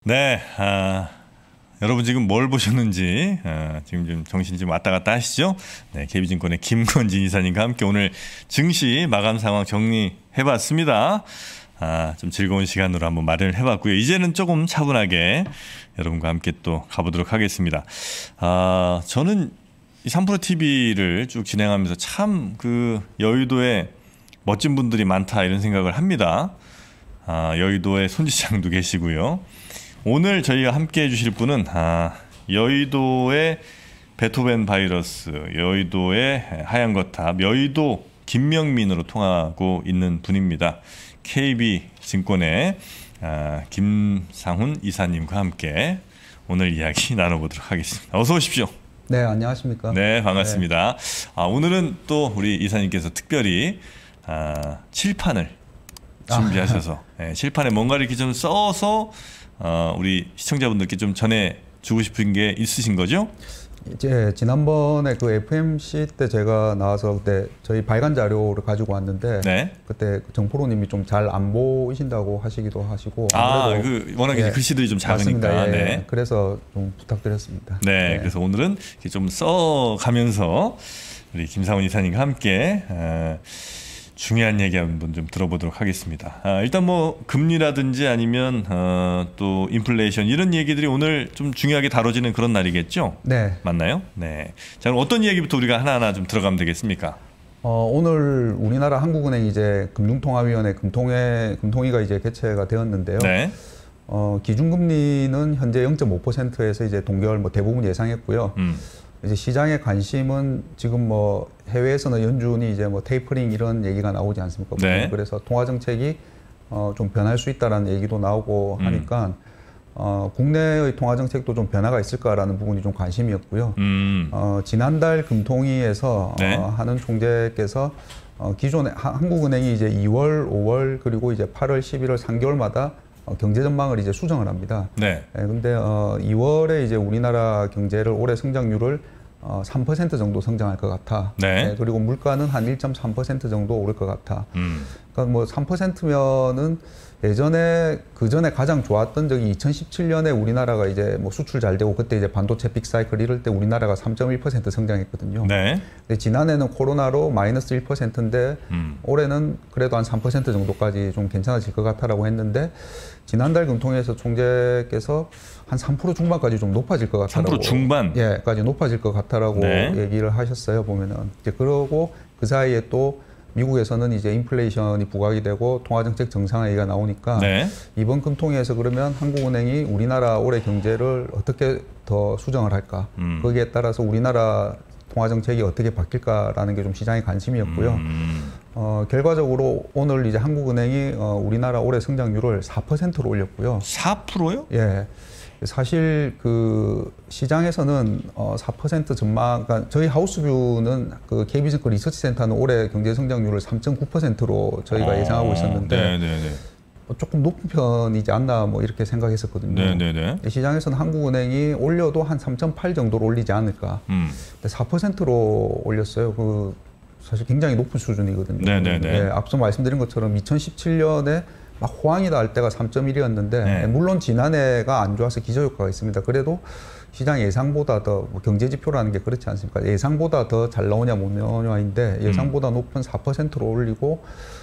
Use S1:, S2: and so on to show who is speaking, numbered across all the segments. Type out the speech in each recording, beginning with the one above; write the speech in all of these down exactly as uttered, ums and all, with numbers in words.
S1: 네, 아, 여러분 지금 뭘 보셨는지 아, 지금 좀 정신 좀 왔다 갔다 하시죠? 네, 케이비증권의 김건진 이사님과 함께 오늘 증시 마감 상황 정리해봤습니다. 아, 좀 즐거운 시간으로 한번 마련을 해봤고요. 이제는 조금 차분하게 여러분과 함께 또 가보도록 하겠습니다. 아, 저는 이 삼프로 티비를 쭉 진행하면서 참 그 여의도에 멋진 분들이 많다 이런 생각을 합니다. 아, 여의도에 손지창도 계시고요. 오늘 저희가 함께 해주실 분은 아, 여의도의 베토벤 바이러스, 여의도의 하얀 거탑, 여의도 김명민으로 통하고 있는 분입니다. 케이비증권의 아, 김상훈 이사님과 함께 오늘 이야기 나눠보도록 하겠습니다. 어서 오십시오.
S2: 네, 안녕하십니까.
S1: 네, 반갑습니다. 네. 아, 오늘은 또 우리 이사님께서 특별히 아, 칠판을 준비하셔서 아. 네, 칠판에 뭔가를 이렇게 좀 써서 어, 우리 시청자분들께 좀 전해주고 싶은 게 있으신 거죠?
S2: 이제 지난번에 그 에프엠씨 때 제가 나와서 그때 저희 발간 자료를 가지고 왔는데 네. 그때 정프로님이 좀 잘 안 보이신다고 하시기도 하시고
S1: 아, 그 워낙에 예, 글씨들이 좀 작으니까
S2: 예,
S1: 네.
S2: 그래서 좀 부탁드렸습니다.
S1: 네, 네. 그래서 오늘은 좀 써가면서 우리 김상훈 이사님과 함께 어, 중요한 얘기 한번 좀 들어보도록 하겠습니다. 아, 일단 뭐 금리라든지 아니면 어, 또 인플레이션 이런 얘기들이 오늘 좀 중요하게 다뤄지는 그런 날이겠죠?
S2: 네.
S1: 맞나요? 네. 자, 그럼 어떤 얘기부터 우리가 하나하나 좀 들어가면 되겠습니까?
S2: 어, 오늘 우리나라 한국은행 이제 금융통화위원회 금통회 금통위가 이제 개최가 되었는데요. 네. 어, 기준금리는 현재 영 점 오 퍼센트에서 이제 동결 뭐 대부분 예상했고요. 음. 이제 시장의 관심은 지금 뭐 해외에서는 연준이 이제 뭐 테이퍼링 이런 얘기가 나오지 않습니까? 네. 그래서 통화 정책이 어 좀 변할 수 있다라는 얘기도 나오고 음. 하니까 어 국내의 통화 정책도 좀 변화가 있을까라는 부분이 좀 관심이었고요. 음. 어 지난달 금통위에서 네. 어 하는 총재께서 어 기존에 한국은행이 이제 이월, 오월 그리고 이제 팔월, 십일월 삼 개월마다 어, 경제 전망을 이제 수정을 합니다. 네. 네 근데 어, 이월에 이제 우리나라 경제를 올해 성장률을 어, 삼 퍼센트 정도 성장할 것 같아. 네. 네. 그리고 물가는 한 일 점 삼 퍼센트 정도 오를 것 같아. 음. 그러니까 뭐 삼 퍼센트면은 예전에 그 전에 가장 좋았던 적이 이천십칠 년에 우리나라가 이제 뭐 수출 잘 되고 그때 이제 반도체 빅사이클 이럴 때 우리나라가 삼 점 일 퍼센트 성장했거든요. 네. 근데 지난해는 코로나로 마이너스 일 퍼센트인데 음. 올해는 그래도 한 삼 퍼센트 정도까지 좀 괜찮아질 것 같다라고 했는데 지난달 금통위에서 총재께서 한 삼 퍼센트 중반까지 좀 높아질 것 같다라고.
S1: 삼 퍼센트 중반?
S2: 예, 까지 높아질 것 같다라고 네. 얘기를 하셨어요, 보면은. 이제 그러고 그 사이에 또 미국에서는 이제 인플레이션이 부각이 되고 통화정책 정상화 얘기가 나오니까 네. 이번 금통위에서 그러면 한국은행이 우리나라 올해 경제를 어떻게 더 수정을 할까? 음. 거기에 따라서 우리나라 통화정책이 어떻게 바뀔까라는 게 좀 시장의 관심이었고요. 음. 어, 결과적으로 오늘 이제 한국은행이 어, 우리나라 올해 성장률을 사 퍼센트로 올렸고요.
S1: 사 퍼센트요?
S2: 예. 사실 그 시장에서는 어 사 퍼센트 전망, 그러니까 저희 하우스뷰는 그 케이비증권 리서치센터는 올해 경제 성장률을 삼 점 구 퍼센트로 저희가 아, 예상하고 있었는데 네네네. 조금 높은 편이지 않나 뭐 이렇게 생각했었거든요. 네네네. 시장에서는 한국은행이 올려도 한 삼 점 팔 정도로 올리지 않을까. 음. 근데 사 퍼센트로 올렸어요. 그 사실 굉장히 높은 수준이거든요. 네네네. 네, 앞서 말씀드린 것처럼 이천십칠 년에 막 호황이다 할 때가 삼 점 일이었는데 네. 물론 지난해가 안 좋아서 기저효과가 있습니다. 그래도 시장 예상보다 더 뭐 경제 지표라는 게 그렇지 않습니까? 예상보다 더 잘 나오냐 못 나오냐인데 예상보다 음. 높은 사 퍼센트로 올리고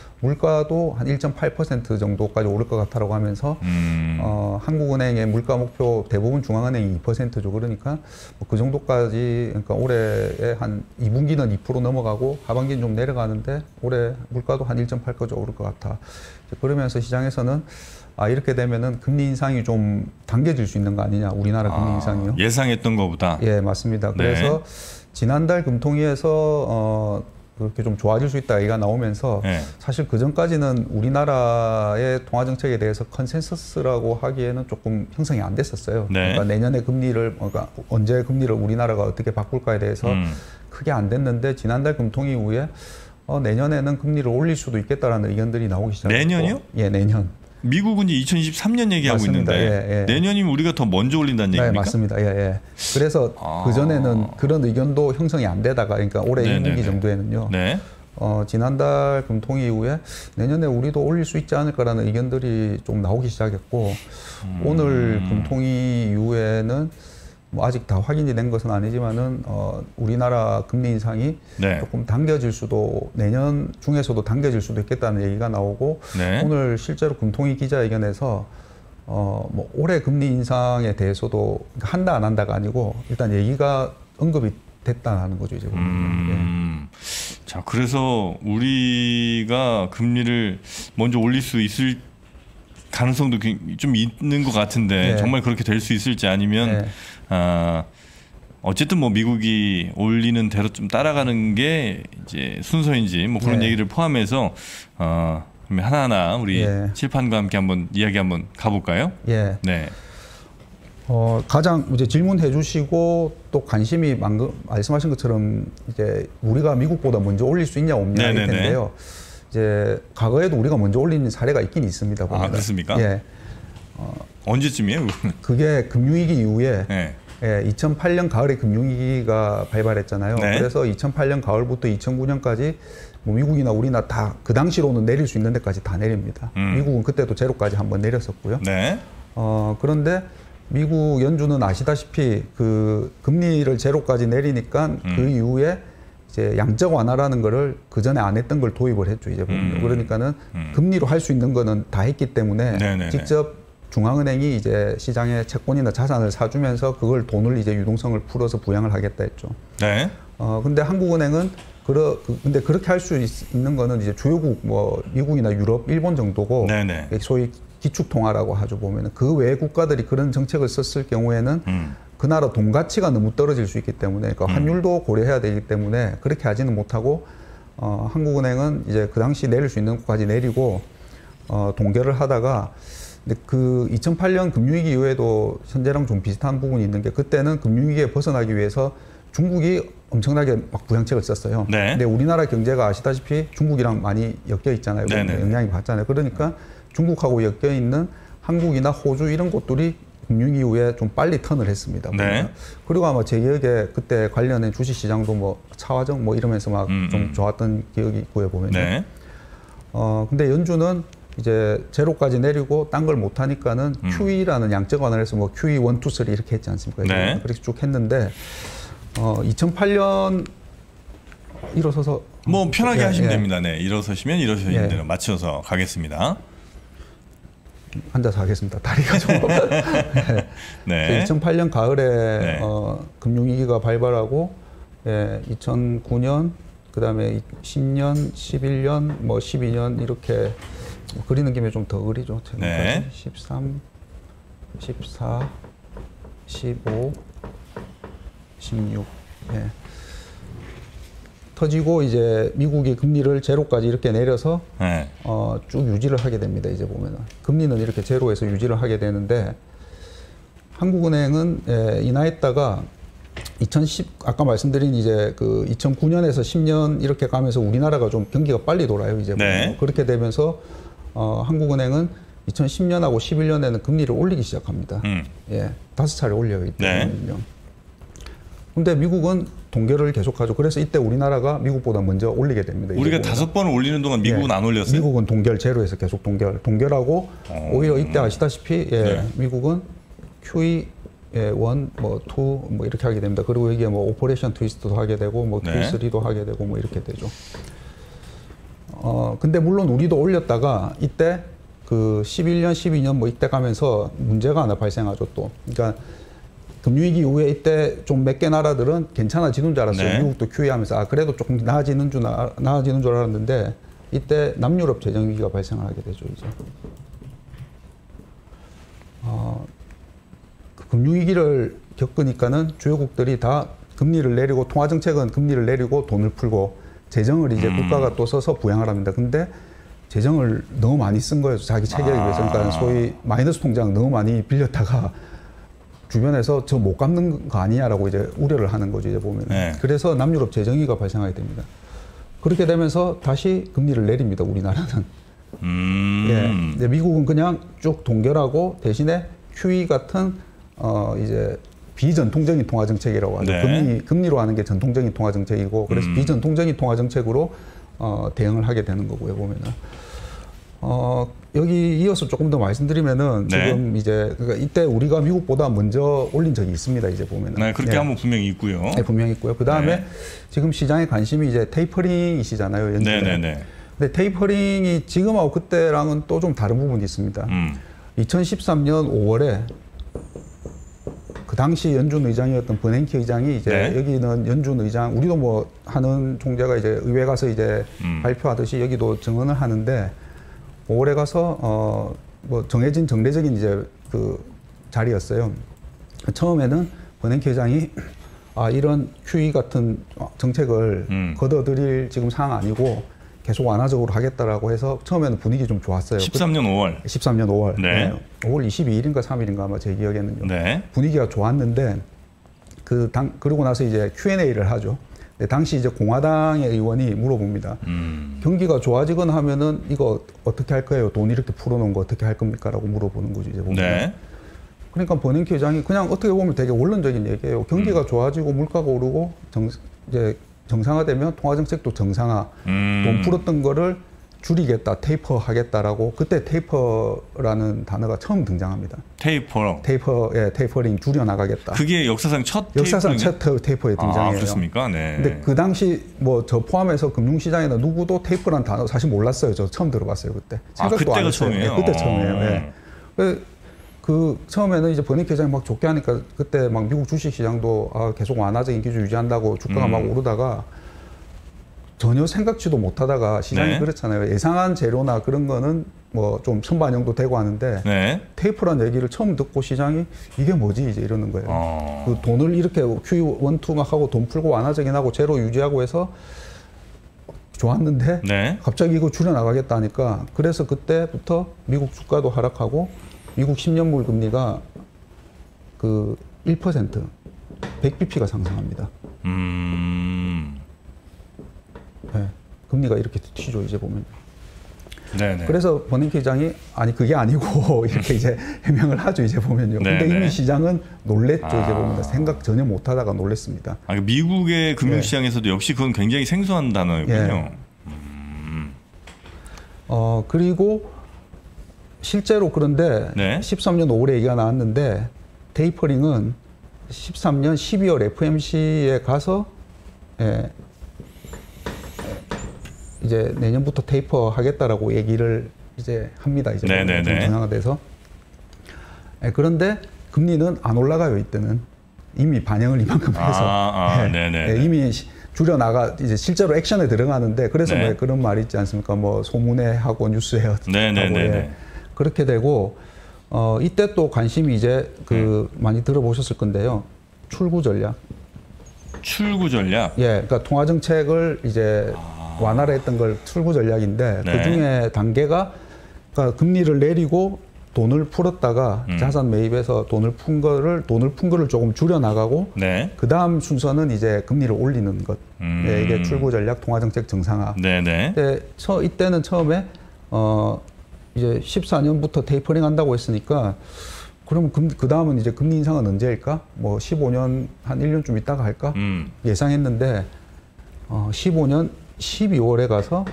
S2: 물가도 한 일 점 팔 퍼센트 정도까지 오를 것 같다라고 하면서 음. 어, 한국은행의 물가 목표 대부분 중앙은행이 이 퍼센트죠. 그러니까 뭐 그 정도까지 그러니까 올해에 한 이 분기는 이 퍼센트 넘어가고 하반기는 좀 내려가는데 올해 물가도 한 일 점 팔까지 오를 것 같아. 그러면서 시장에서는 아 이렇게 되면은 금리 인상이 좀 당겨질 수 있는 거 아니냐 우리나라 금리
S1: 아,
S2: 인상이요.
S1: 예상했던 것보다.
S2: 예 맞습니다. 네. 그래서 지난달 금통위에서 어. 그렇게 좀 좋아질 수 있다 얘기가 나오면서 네. 사실 그 전까지는 우리나라의 통화 정책에 대해서 컨센서스라고 하기에는 조금 형성이 안 됐었어요. 네. 그러니까 내년에 금리를 그러니까 언제 금리를 우리나라가 어떻게 바꿀까에 대해서 음. 크게 안 됐는데 지난달 금통위 이후에 어, 내년에는 금리를 올릴 수도 있겠다라는 의견들이 나오기 시작했고
S1: 내년이요?
S2: 예, 내년.
S1: 미국은 이제 이천이십삼 년 얘기하고
S2: 맞습니다.
S1: 있는데
S2: 예, 예.
S1: 내년이면 우리가 더 먼저 올린다는
S2: 네,
S1: 얘기입니까?
S2: 맞습니다. 예, 예. 그래서 아... 그 전에는 그런 의견도 형성이 안 되다가 그러니까 올해 일 분기 정도에는요. 네. 어, 지난달 금통위 이후에 내년에 우리도 올릴 수 있지 않을까라는 의견들이 좀 나오기 시작했고 음. 오늘 금통위 이후에는 뭐 아직 다 확인이 된 것은 아니지만은 어, 우리나라 금리 인상이 네. 조금 당겨질 수도 내년 중에서도 당겨질 수도 있겠다는 얘기가 나오고 네. 오늘 실제로 금통위 기자회견에서 어, 뭐 올해 금리 인상에 대해서도 한다 안 한다가 아니고 일단 얘기가 언급이 됐다는 거죠 이제.
S1: 음, 예. 자 그래서 우리가 금리를 먼저 올릴 수 있을 가능성도 좀 있는 것 같은데 네. 정말 그렇게 될 수 있을지 아니면 네. 아, 어쨌든 뭐 미국이 올리는 대로 좀 따라가는 게 이제 순서인지 뭐 그런 네. 얘기를 포함해서 어, 하나하나 우리 예. 칠판과 함께 한번 이야기 한번 가볼까요?
S2: 예. 네. 어, 가장 이제 질문해 주시고 또 관심이 방금 말씀하신 것처럼 이제 우리가 미국보다 먼저 올릴 수 있냐 없냐 할 텐데요. 이제 과거에도 우리가 먼저 올린 사례가 있긴 있습니다. 보면.
S1: 아 그렇습니까?
S2: 예.
S1: 어, 언제쯤이에요?
S2: 그게 금융위기 이후에 네. 예, 이천팔 년 가을에 금융위기가 발발했잖아요. 네. 그래서 이천팔 년 가을부터 이천구 년까지 뭐 미국이나 우리나 다 그 당시로는 내릴 수 있는 데까지 다 내립니다. 음. 미국은 그때도 제로까지 한번 내렸었고요. 네. 어, 그런데 미국 연준은 아시다시피 그 금리를 제로까지 내리니까 음. 그 이후에 이제 양적 완화라는 거를 그 전에 안 했던 걸 도입을 했죠. 이제 보면 음. 그러니까는 음. 금리로 할 수 있는 거는 다 했기 때문에 네네네. 직접 중앙은행이 이제 시장에 채권이나 자산을 사주면서 그걸 돈을 이제 유동성을 풀어서 부양을 하겠다 했죠. 네. 어 근데 한국은행은 그러 근데 그렇게 할 수 있는 거는 이제 주요국 뭐 미국이나 유럽, 일본 정도고 네네. 소위 기축통화라고 하죠. 보면은 그 외 국가들이 그런 정책을 썼을 경우에는 음. 그 나라 돈 가치가 너무 떨어질 수 있기 때문에 그러니까 음. 환율도 고려해야 되기 때문에 그렇게 하지는 못하고 어, 한국은행은 이제 그 당시 내릴 수 있는 것까지 내리고 어, 동결을 하다가 근데 그 이천팔 년 금융위기 이후에도 현재랑 좀 비슷한 부분이 있는 게 그때는 금융위기에 벗어나기 위해서 중국이 엄청나게 막 부양책을 썼어요. 네. 근데 우리나라 경제가 아시다시피 중국이랑 많이 엮여 있잖아요. 영향이 받잖아요. 그러니까 중국하고 엮여 있는 한국이나 호주 이런 곳들이 금융위기 이후에 좀 빨리 턴을 했습니다. 네. 그리고 아마 제 기억에 그때 관련된 주식시장도 뭐 차화정 뭐 이러면서 막 좀 음, 음. 좋았던 기억이 있고요. 보면. 네. 어 근데 연준은 이제 제로까지 내리고 딴 걸 못 하니까는 음. 큐이라는 양적 완화를 해서 뭐 큐이 일, 이, 삼 이렇게 했지 않습니까? 네. 그렇게 쭉 했는데 어 이천팔 년 일어서서
S1: 뭐 편하게 예, 하시면 예. 됩니다. 네. 일어서시면 일어서시는 예. 대로 맞춰서 가겠습니다.
S2: 앉아서 하겠습니다. 다리가 좀. 네. 이천팔 년 가을에 네. 어, 금융위기가 발발하고 예, 이천구 년 그다음에 십 년, 십일 년, 뭐 십이 년 이렇게 뭐 그리는 김에 좀 더 그리죠. 네. 십삼, 십사, 십오, 십육. 예. 터지고 이제 미국이 금리를 제로까지 이렇게 내려서 네. 어, 쭉 유지를 하게 됩니다. 이제 보면은 금리는 이렇게 제로에서 유지를 하게 되는데 한국은행은 예, 인하했다가 이천십 아까 말씀드린 이제 그 이천구 년에서 십 년 이렇게 가면서 우리나라가 좀 경기가 빨리 돌아요. 이제 네. 그렇게 되면서 어, 한국은행은 이천십 년하고 십일 년에는 금리를 올리기 시작합니다. 음. 예, 다섯 차례 올려요. 이때. 네. 근데 미국은 동결을 계속하죠. 그래서 이때 우리나라가 미국보다 먼저 올리게 됩니다.
S1: 우리가 다섯 번을 올리는 동안 미국은 예, 안 올렸어요?
S2: 미국은 동결 제로에서 계속 동결. 동결하고 어... 오히려 이때 아시다시피 예, 네. 미국은 큐이 일, 뭐 이, 뭐 이렇게 하게 됩니다. 그리고 여기에 뭐 오퍼레이션 트위스트도 하게 되고 뭐 큐이 삼도 하게 되고 뭐 이렇게 되죠. 어 근데 물론 우리도 올렸다가 이때 그 십일 년, 십이 년 뭐 이때 가면서 문제가 하나 발생하죠 또. 그러니까 금융위기 이후에 이때 좀 몇 개 나라들은 괜찮아지는 줄 알았어요. 네. 미국도 큐이 하면서 아 그래도 조금 나아지는 줄 나아지는 줄 알았는데 이때 남유럽 재정 위기가 발생을 하게 되죠. 이제 어, 그 금융위기를 겪으니까는 주요국들이 다 금리를 내리고 통화 정책은 금리를 내리고 돈을 풀고 재정을 이제 음. 국가가 또 써서 부양을 합니다. 근데 재정을 너무 많이 쓴 거예요. 자기 체결을 아. 위해서. 그러니까 소위 마이너스 통장 너무 많이 빌렸다가 주변에서 저 못 갚는 거 아니냐라고 이제 우려를 하는 거죠. 이제 보면. 네. 그래서 남유럽 재정위기가 발생하게 됩니다. 그렇게 되면서 다시 금리를 내립니다. 우리나라는. 음. 예. 미국은 그냥 쭉 동결하고 대신에 큐이 같은 어 이제 비전통적인 통화 정책이라고 하죠. 네. 금리 금리로 하는 게 전통적인 통화 정책이고 그래서 음. 비전통적인 통화 정책으로 어, 대응을 하게 되는 거고요, 보면은. 어, 여기 이어서 조금 더 말씀드리면은 네. 지금 이제 그러니까 이때 우리가 미국보다 먼저 올린 적이 있습니다, 이제 보면은.
S1: 네, 그렇게 네. 한번 분명히 있고요.
S2: 네, 분명히 있고요. 그 다음에 네. 지금 시장의 관심이 이제 테이퍼링이시잖아요, 연준에. 네, 네, 네. 근데 테이퍼링이 지금하고 그때랑은 또 좀 다른 부분이 있습니다. 음. 이천십삼 년 오월에 그 당시 연준 의장이었던 버냉키 의장이 이제 네. 여기는 연준 의장, 우리도 뭐 하는 총재가 이제 의회 가서 이제 음. 발표하듯이 여기도 증언을 하는데 오월에 가서 어 뭐 정해진 정례적인 이제 그 자리였어요. 처음에는 버냉키 의장이 아 이런 큐이 같은 정책을 음. 걷어들일 지금 상황 아니고 계속 완화적으로 하겠다라고 해서 처음에는 분위기 좀 좋았어요.
S1: 십삼 년 오월.
S2: 십삼 년 오월.
S1: 네.
S2: 네. 오월 이십이일인가 삼일인가 아마 제 기억에는요.
S1: 네.
S2: 분위기가 좋았는데 그 당 그러고 나서 이제 큐 앤 에이를 하죠. 네, 당시 이제 공화당의 의원이 물어봅니다. 음. 경기가 좋아지거나 하면은 이거 어떻게 할 거예요? 돈 이렇게 풀어놓은 거 어떻게 할 겁니까?라고 물어보는 거죠. 이제 보면.
S1: 네.
S2: 그러니까 버냉키 의장이 그냥 어떻게 보면 되게 원론적인 얘기예요. 경기가 음. 좋아지고 물가가 오르고 정, 이제 정상화되면 통화정책도 정상화, 음. 돈 풀었던 거를 줄이겠다, 테이퍼 하겠다라고 그때 테이퍼라는 단어가 처음 등장합니다.
S1: 테이퍼.
S2: 테이퍼, 예, 테이퍼링 줄여나가겠다.
S1: 그게 역사상 첫
S2: 역사상 첫 테이퍼의 등장이에요.
S1: 아, 그렇습니까? 네.
S2: 근데 그 당시 뭐 저 포함해서 금융시장에는 누구도 테이퍼라는 단어 사실 몰랐어요. 저 처음 들어봤어요 그때.
S1: 생각도 아, 그때가 안 했어요. 처음이에요?
S2: 네, 그때 처음이에요. 예. 그, 그 처음에는 이제 버냉키 회장이 막 좋게 하니까 그때 막 미국 주식시장도 아, 계속 완화적인 기조 유지한다고 주가가 음. 막 오르다가 전혀 생각지도 못하다가 시장이 네. 그렇잖아요. 예상한 재료나 그런 거는 뭐 좀 선반영도 되고 하는데 네. 테이프란 얘기를 처음 듣고 시장이 이게 뭐지 이제 이러는 거예요. 어. 그 돈을 이렇게 큐이 원, 투 막 하고 돈 풀고 완화적인 하고 제로 유지하고 해서 좋았는데 네. 갑자기 이거 줄여나가겠다 하니까 그래서 그때부터 미국 주가도 하락하고 미국 십 년물 금리가 그 일 퍼센트 백 비피가 상승합니다. 음. 네, 금리가 이렇게 튀죠 이제 보면.
S1: 네네.
S2: 그래서 버냉키 의장이 아니 그게 아니고 이렇게 이제 해명을 하죠 이제 보면요. 네네. 근데 이미 시장은 놀랬죠 아. 이제 보면 생각 전혀 못하다가 놀랬습니다.
S1: 아, 미국의 금융시장에서도 네. 역시 그건 굉장히 생소한 단어였군요. 네. 음.
S2: 어 그리고 실제로 그런데 네. 십삼 년 오월에 얘기가 나왔는데 테이퍼링은 십삼 년 십이월 에프오엠씨에 가서 예, 이제 내년부터 테이퍼 하겠다라고 얘기를 이제 합니다. 이제 정상화 돼서. 예, 그런데 금리는 안 올라가요. 이때는 이미 반영을 이만큼 해서
S1: 아, 아,
S2: 예, 예, 이미 줄여 나가 이제 실제로 액션에 들어가는데 그래서 네. 뭐 그런 말이 있지 않습니까? 뭐 소문에 하고 뉴스에 하고 예. 그렇게 되고 어, 이때 또 관심이 이제 그 네. 많이 들어보셨을 건데요. 출구 전략.
S1: 출구 전략.
S2: 예, 그러니까 통화 정책을 이제 아. 완화를 했던 걸 출구 전략인데 네. 그 중에 단계가 그러니까 금리를 내리고 돈을 풀었다가 음. 자산 매입해서 돈을 푼 거를 돈을 푼 거를 조금 줄여 나가고 네. 그 다음 순서는 이제 금리를 올리는 것. 음. 네, 이게 출구 전략 통화 정책 정상화.
S1: 네네.
S2: 근데 처, 이때는 처음에 어 이제 십사 년부터 테이퍼링 한다고 했으니까 그럼 그 다음은 이제 금리 인상은 언제일까? 뭐 십오 년 한 일 년쯤 있다가 할까? 음. 예상했는데 어, 십오 년 십이월에 가서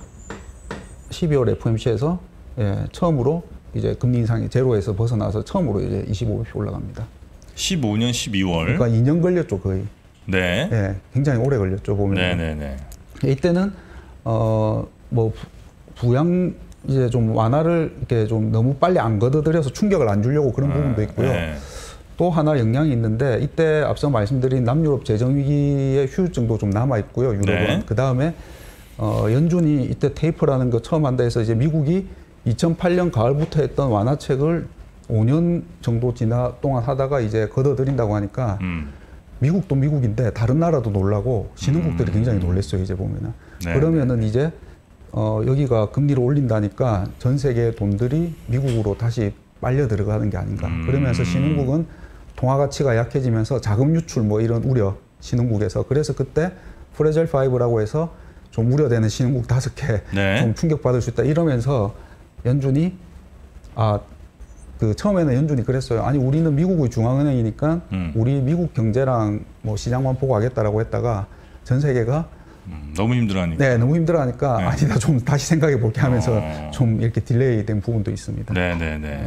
S2: 십이월 에프오엠씨에서 예, 처음으로 이제 금리 인상이 제로에서 벗어나서 처음으로 이제 이십오 비피 올라갑니다.
S1: 십오 년 십이월.
S2: 그러니까 이 년 걸렸죠 거의.
S1: 네.
S2: 예, 굉장히 오래 걸렸죠 보면.
S1: 네네네.
S2: 이때는 어 뭐 부양 이제 좀 완화를 이렇게 좀 너무 빨리 안 걷어들여서 충격을 안 주려고 그런 음, 부분도 있고요. 네. 또 하나 영향이 있는데 이때 앞서 말씀드린 남유럽 재정위기의 후유증도 좀 남아 있고요. 유럽은. 네. 그 다음에 어, 연준이 이때 테이퍼라는 거 처음 한다 해서 이제 미국이 이천팔 년 가을부터 했던 완화책을 오 년 정도 지나 동안 하다가 이제 걷어들인다고 하니까 음. 미국도 미국인데 다른 나라도 놀라고 신흥국들이 음. 굉장히 놀랐어요. 이제 보면은. 네. 그러면은 이제 어, 여기가 금리를 올린다니까 전 세계의 돈들이 미국으로 다시 빨려 들어가는 게 아닌가. 음. 그러면서 신흥국은 통화 가치가 약해지면서 자금 유출 뭐 이런 우려 신흥국에서 그래서 그때 프레젤 파이브라고 해서 좀 우려되는 신흥국 다섯 개 좀 네. 충격받을 수 있다 이러면서 연준이 아 그 처음에는 연준이 그랬어요. 아니 우리는 미국의 중앙은행이니까 음. 우리 미국 경제랑 뭐 시장만 보고 하겠다라고 했다가 전 세계가
S1: 음, 너무 힘들어하니까.
S2: 네, 너무 힘들어하니까 네. 아니다 좀 다시 생각해 볼게 하면서
S1: 어.
S2: 좀 이렇게 딜레이된 부분도 있습니다.
S1: 네, 네, 네.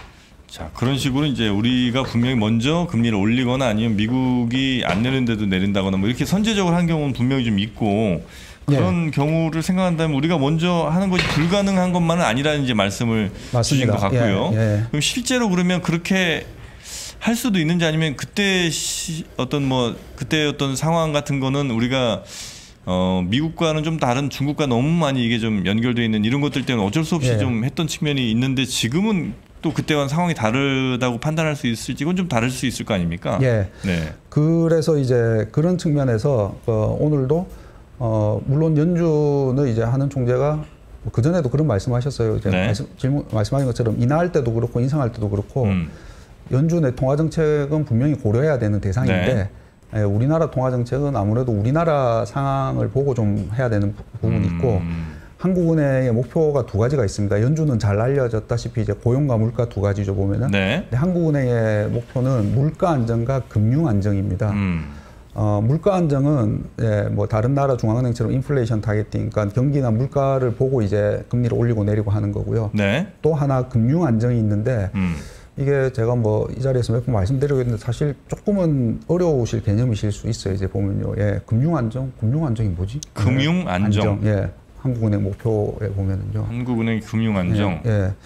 S1: 자, 그런 식으로 이제 우리가 분명히 먼저 금리를 올리거나 아니면 미국이 안 내는데도 내린다거나 뭐 이렇게 선제적으로 한 경우는 분명히 좀 있고 그런 네. 경우를 생각한다면 우리가 먼저 하는 것이 불가능한 것만은 아니라는 이제 말씀을 맞습니다. 주신 것 같고요. 예, 예. 그럼 실제로 그러면 그렇게 할 수도 있는지 아니면 그때 시, 어떤 뭐 그때 어떤 상황 같은 거는 우리가 어, 미국과는 좀 다른 중국과 너무 많이 이게 좀 연결되어 있는 이런 것들 때문에 어쩔 수 없이 예. 좀 했던 측면이 있는데 지금은 또 그때와는 상황이 다르다고 판단할 수 있을지 이건 좀 다를 수 있을 거 아닙니까?
S2: 예. 네. 그래서 이제 그런 측면에서 어, 오늘도 어, 물론 연준의 이제 하는 총재가 그 전에도 그런 말씀하셨어요. 이제 네. 말씀, 질문 말씀하신 것처럼 인하할 때도 그렇고 인상할 때도 그렇고 음. 연준의 통화 정책은 분명히 고려해야 되는 대상인데. 네. 예, 우리나라 통화 정책은 아무래도 우리나라 상황을 보고 좀 해야 되는 부분이 있고 음. 한국은행의 목표가 두 가지가 있습니다. 연준은 잘 알려졌다시피 이제 고용과 물가 두 가지죠 보면은. 네. 근데 한국은행의 목표는 물가 안정과 금융 안정입니다. 음. 어, 물가 안정은 예, 뭐 다른 나라 중앙은행처럼 인플레이션 타겟팅, 그러니까 경기나 물가를 보고 이제 금리를 올리고 내리고 하는 거고요. 네. 또 하나 금융 안정이 있는데. 음. 이게 제가 뭐 이 자리에서 몇 번 말씀드리고 있는데 사실 조금은 어려우실 개념이실 수 있어요. 이제 보면요. 예, 금융안정, 금융안정이 뭐지?
S1: 금융안정.
S2: 예, 한국은행 목표에 보면은요.
S1: 한국은행 금융안정.
S2: 예, 예.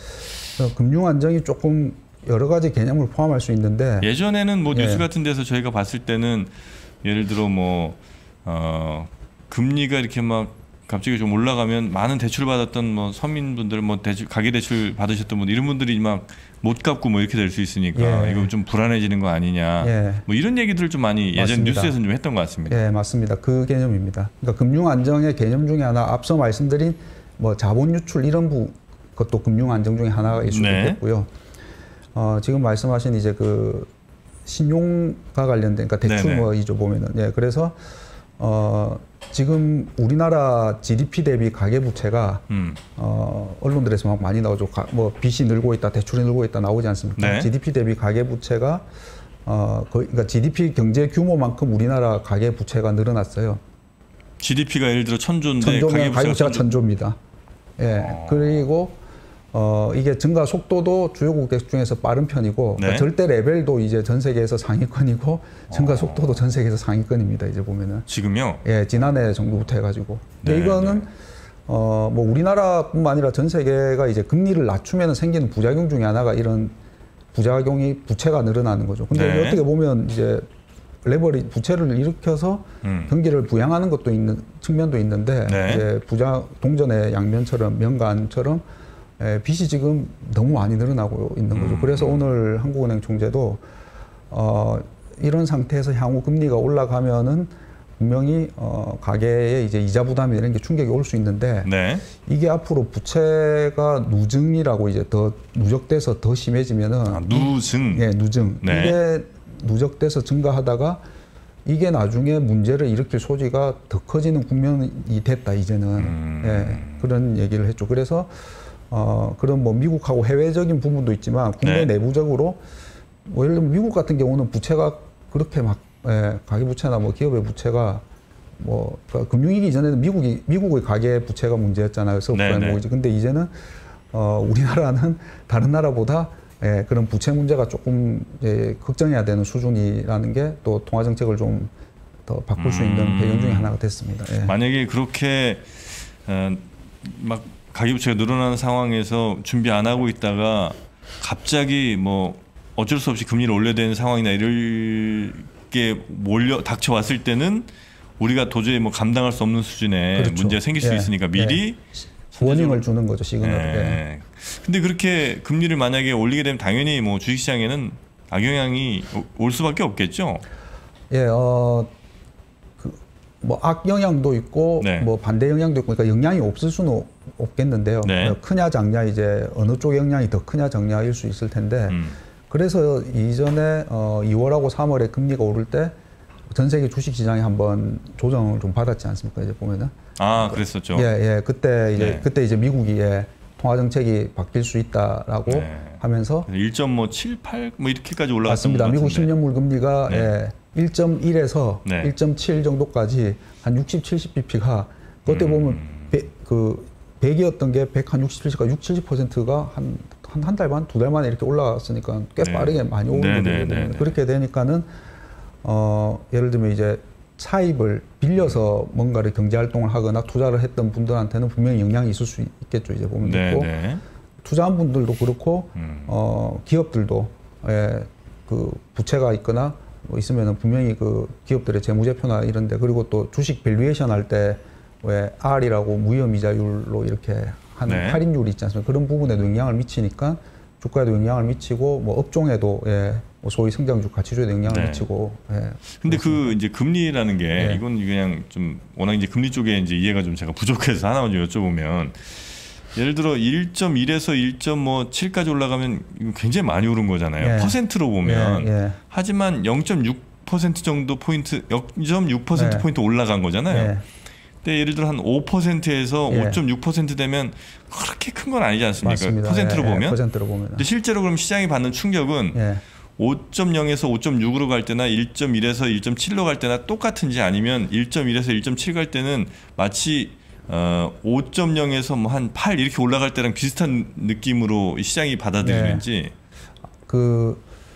S2: 금융안정이 조금 여러 가지 개념을 포함할 수 있는데
S1: 예전에는 뭐 뉴스 예. 같은 데서 저희가 봤을 때는 예를 들어 뭐 어, 금리가 이렇게 막 갑자기 좀 올라가면 많은 대출 받았던 뭐 서민분들 뭐 대출 가계 대출 받으셨던 분들 이런 분들이 막 못 갚고 뭐 이렇게 될 수 있으니까 예. 이거 좀 불안해지는 거 아니냐 예. 뭐 이런 얘기들을 좀 많이 예전 맞습니다. 뉴스에서는 좀 했던 것 같습니다.
S2: 예, 맞습니다. 그 개념입니다. 그러니까 금융 안정의 개념 중에 하나 앞서 말씀드린 뭐 자본 유출 이런 부 것도 금융 안정 중에 하나일 수도 네. 있겠고요. 어, 지금 말씀하신 이제 그 신용과 관련된 그러니까 대출 뭐 이죠 보면은 예, 그래서 어. 지금 우리나라 지디피 대비 가계부채가 음. 어, 언론들에서 막 많이 나오죠. 가, 뭐 빚이 늘고 있다, 대출이 늘고 있다 나오지 않습니까? 네. 지디피 대비 가계부채가 어, 거의, 그러니까 지디피 경제 규모만큼 우리나라 가계부채가 늘어났어요.
S1: 지디피가 예를 들어 천조인데
S2: 천조면 가계부채가,
S1: 가계부채가
S2: 천조입니다. 예. 어. 그리고 어, 이게 증가 속도도 주요국 대국 중에서 빠른 편이고 네. 그러니까 절대 레벨도 이제 전 세계에서 상위권이고 증가 어. 속도도 전 세계에서 상위권입니다. 이제 보면은
S1: 지금요?
S2: 예, 지난해 정도부터 해가지고. 근데 네, 이거는 네. 어, 뭐 우리나라뿐만 아니라 전 세계가 이제 금리를 낮추면 생기는 부작용 중에 하나가 이런 부작용이 부채가 늘어나는 거죠. 근데 네. 어떻게 보면 이제 레버리 부채를 일으켜서 음. 경기를 부양하는 것도 있는 측면도 있는데 네. 이제 부자 동전의 양면처럼 명간처럼 예, 빚이 지금 너무 많이 늘어나고 있는 거죠. 음. 그래서 오늘 한국은행 총재도 어, 이런 상태에서 향후 금리가 올라가면은 분명히 어, 가계에 이제 이자 부담이 이런 게 충격이 올 수 있는데 네. 이게 앞으로 부채가 누증이라고 이제 더 누적돼서 더 심해지면은
S1: 아, 누증.
S2: 예, 누증. 네. 이게 누적돼서 증가하다가 이게 나중에 문제를 일으킬 소지가 더 커지는 국면이 됐다 이제는 음. 예, 그런 얘기를 했죠. 그래서 어, 그런 뭐 미국하고 해외적인 부분도 있지만 국내 네. 내부적으로 뭐 예를 들면 미국 같은 경우는 부채가 그렇게 막 예, 가계 부채나 뭐 기업의 부채가 뭐 그러니까 금융위기 이전에는 미국이 미국의 가계 부채가 문제였잖아요. 서브프라임 모기지. 근데 이제는 어, 우리나라는 다른 나라보다 예, 그런 부채 문제가 조금 예, 걱정해야 되는 수준이라는 게 또 통화 정책을 좀 더 바꿀 음. 수 있는 배경 중에 하나가 됐습니다. 예.
S1: 만약에 그렇게 어, 막 가계부채가 늘어나는 상황에서 준비 안 하고 있다가 갑자기 뭐 어쩔 수 없이 금리를 올려야 되는 상황이나 이럴 게 몰려 닥쳐왔을 때는 우리가 도저히 뭐 감당할 수 없는 수준의 그렇죠. 문제가 생길 예. 수 있으니까 미리
S2: 예. 워닝을 주는 거죠, 시그널을. 예.
S1: 예. 근데 그렇게 금리를 만약에 올리게 되면 당연히 뭐 주식시장에는 악영향이 올 수밖에 없겠죠.
S2: 예, 어. 뭐 악영향도 있고 네. 뭐 반대 영향도 있고 그러니까 영향이 없을 수는 없겠는데요. 네. 크냐 작냐 이제 어느 쪽의 영향이 더 크냐 작냐일 수 있을 텐데 음. 그래서 이전에 어 이월하고 삼월에 금리가 오를 때 전 세계 주식 시장이 한번 조정을 좀 받았지 않습니까? 이제 보면은
S1: 아 그랬었죠.
S2: 예, 예. 그때 이제 네. 그때 이제 미국이 예, 통화 정책이 바뀔 수 있다라고 네. 하면서
S1: 일 점 칠팔 뭐 이렇게까지 올라갔던
S2: 맞습니다. 미국 십 년물 금리가
S1: 네.
S2: 예, 일 점 일에서
S1: 네.
S2: 일 점 칠 정도까지 한 육십, 칠십 비피가 그때 음. 보면 배, 그 백이었던 게 백 한 육십, 칠십가 육십, 칠십 퍼센트가 한 한 한 달 반, 두 달 만에 이렇게 올라갔으니까 꽤 네. 빠르게 많이 오는
S1: 네,
S2: 거거든요.
S1: 네, 네, 네.
S2: 그렇게 되니까는 어, 예를 들면 이제 차입을 빌려서 뭔가를 경제 활동을 하거나 투자를 했던 분들한테는 분명히 영향이 있을 수 있겠죠. 이제 보면
S1: 네,
S2: 있고
S1: 네.
S2: 투자한 분들도 그렇고
S1: 음.
S2: 어, 기업들도 예, 그 부채가 있거나 뭐 있으면은 분명히 그 기업들의 재무제표나 이런데 그리고 또 주식 밸류에이션 할 때 왜 R이라고 무이자율로 이렇게 하는
S1: 네.
S2: 할인율이 있지 않습니까? 그런 부분에도 영향을 미치니까 주가에도 영향을 미치고 뭐 업종에도 예, 뭐 소위 성장주 가치주에도 영향을
S1: 네.
S2: 미치고. 예,
S1: 근데 그 이제 금리라는 게
S2: 네.
S1: 이건 그냥 좀 워낙 이제 금리 쪽에 이제 이해가 좀 제가 부족해서 하나만 좀 여쭤보면 예를 들어 일 점 일에서 일 점 칠까지 올라가면 이거 굉장히 많이 오른 거잖아요.
S2: 예.
S1: 퍼센트로 보면.
S2: 예, 예.
S1: 하지만 영 점 육 퍼센트 정도 포인트, 영 점 육 퍼센트
S2: 네.
S1: 포인트 올라간 거잖아요.
S2: 예.
S1: 근데 예를 들어 한 오 퍼센트에서
S2: 예.
S1: 오 점 육 퍼센트 되면 그렇게 큰 건 아니지 않습니까?
S2: 맞습니다.
S1: 퍼센트로
S2: 예, 예,
S1: 보면.
S2: 퍼센트로 보면.
S1: 근데 실제로 그럼 시장이 받는 충격은
S2: 예.
S1: 오 점 영에서 오 점 육으로 갈 때나 일 점 일에서 일 점 칠로 갈 때나 똑같은지 아니면 일 점 일에서 일 점 칠 갈 때는 마치 어, 오 점 영에서 뭐 한 팔 이렇게 올라갈 때랑 비슷한 느낌으로 시장이 받아들이는지.
S2: 네. 그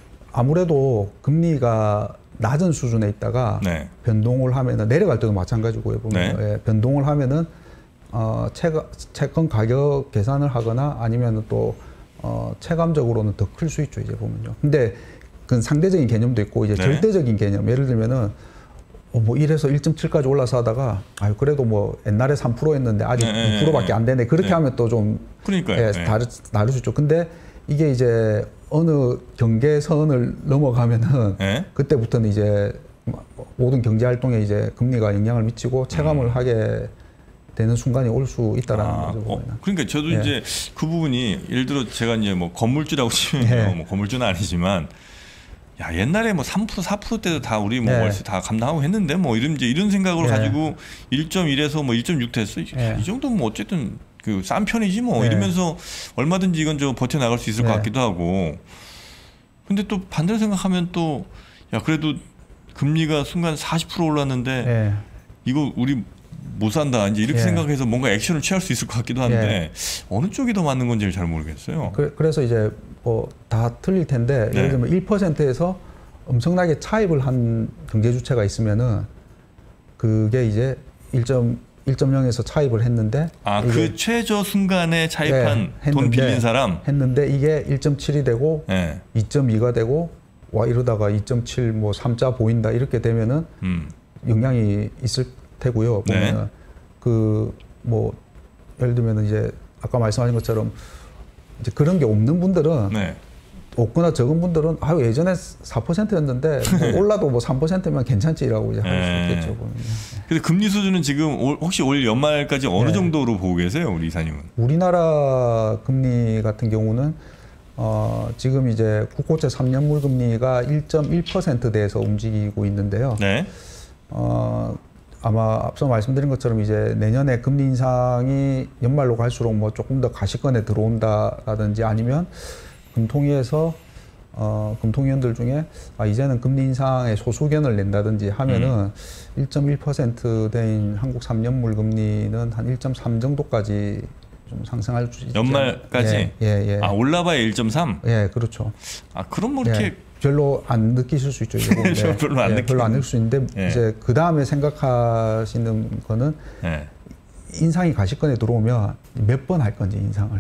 S2: 아무래도 금리가 낮은 수준에 있다가
S1: 네.
S2: 변동을 하면은 내려갈 때도 마찬가지고요. 보면
S1: 네.
S2: 예, 변동을 하면은 어, 채가, 채권 가격 계산을 하거나 아니면 또 어, 체감적으로는 더 클 수 있죠. 이제 보면요. 근데 그 상대적인 개념도 있고 이제
S1: 네.
S2: 절대적인 개념. 예를 들면은 어, 뭐 일에서 일 점 칠까지 올라서 하다가 아유 그래도 뭐 옛날에 삼 퍼센트였는데 아직
S1: 네,
S2: 이 퍼센트밖에 안 되네. 그렇게
S1: 네.
S2: 하면 또 좀
S1: 그러니까요.
S2: 예,
S1: 네.
S2: 다르, 다를 수 있죠. 근데 이게 이제 어느 경계선을 넘어가면은
S1: 네.
S2: 그때부터는 이제 모든 경제 활동에 이제 금리가 영향을 미치고 체감을
S1: 음.
S2: 하게 되는 순간이 올 수 있다라는
S1: 아,
S2: 거죠.
S1: 어, 그러니까 저도
S2: 예.
S1: 이제 그 부분이 예를 들어 제가 이제 뭐 건물주라고 치면
S2: 예.
S1: 뭐 건물주는 아니지만 야 옛날에 뭐 삼 퍼센트 사 퍼센트 때도 다 우리 뭐
S2: 예.
S1: 월세 다 감당하고 했는데 뭐 이런 이제 이런 생각으로
S2: 예.
S1: 가지고 일 점 일에서 뭐 일 점 육 됐어.
S2: 예.
S1: 이 정도면 뭐 어쨌든 그 싼 편이지 뭐
S2: 예.
S1: 이러면서 얼마든지 이건 좀 버텨 나갈 수 있을
S2: 예.
S1: 것 같기도 하고. 근데 또 반대로 생각하면 또 야 그래도 금리가 순간 사십 퍼센트 올랐는데
S2: 예.
S1: 이거 우리 못 산다 이제 이렇게
S2: 예.
S1: 생각해서 뭔가 액션을 취할 수 있을 것 같기도 한데
S2: 예.
S1: 어느 쪽이 더 맞는 건지를 잘 모르겠어요.
S2: 그, 그래서 이제 뭐 다 틀릴 텐데
S1: 네.
S2: 예를 들면 일 퍼센트에서 엄청나게 차입을 한 경제 주체가 있으면은 그게 이제 일 점 영에서 차입을 했는데
S1: 아 그 최저 순간에 차입한
S2: 네,
S1: 돈
S2: 했는데,
S1: 빌린 사람
S2: 했는데 이게 일 점 칠이 되고
S1: 네.
S2: 이 점 이가 되고 와 이러다가 이 점 칠 뭐 삼자 보인다 이렇게 되면은
S1: 음.
S2: 영향이 있을 테고요. 보면은
S1: 네.
S2: 그 뭐 예를 들면은 이제 아까 말씀하신 것처럼 이제 그런 게 없는 분들은
S1: 네.
S2: 없거나 적은 분들은 아유 예전에 사 퍼센트였는데 뭐 올라도 뭐 삼 퍼센트면 괜찮지라고 이제 할 수
S1: 네.
S2: 있겠죠. 보면.
S1: 그래서 금리 수준은 지금 올, 혹시 올 연말까지 어느
S2: 네.
S1: 정도로 보고 계세요, 우리 이사님은?
S2: 우리나라 금리 같은 경우는 어 지금 이제 국고채 삼 년물 금리가 일 점 일 퍼센트대에서 움직이고 있는데요.
S1: 네.
S2: 어 아마 앞서 말씀드린 것처럼 이제 내년에 금리 인상이 연말로 갈수록 뭐 조금 더 가시권에 들어온다라든지 아니면 금통위에서 어, 금통위원들 중에 아, 이제는 금리 인상에 소수 의견을 낸다든지 하면은 음. 일 점 일 퍼센트대인 한국 삼 년물 금리는 한 일 점 삼 정도까지 좀 상승할 수 있죠.
S1: 연말까지?
S2: 예, 예, 예.
S1: 아, 올라봐야 일 점 삼?
S2: 예, 그렇죠.
S1: 아, 그럼 뭐 이렇게.
S2: 예, 별로 안 느끼실 수 있죠. 이거. 예,
S1: 별로 안
S2: 예,
S1: 느끼
S2: 별로 안 느낄 수 있는데
S1: 예.
S2: 이제 그 다음에 생각하시는 거는
S1: 예.
S2: 인상이 가시권에 들어오면 몇 번 할 건지 인상을.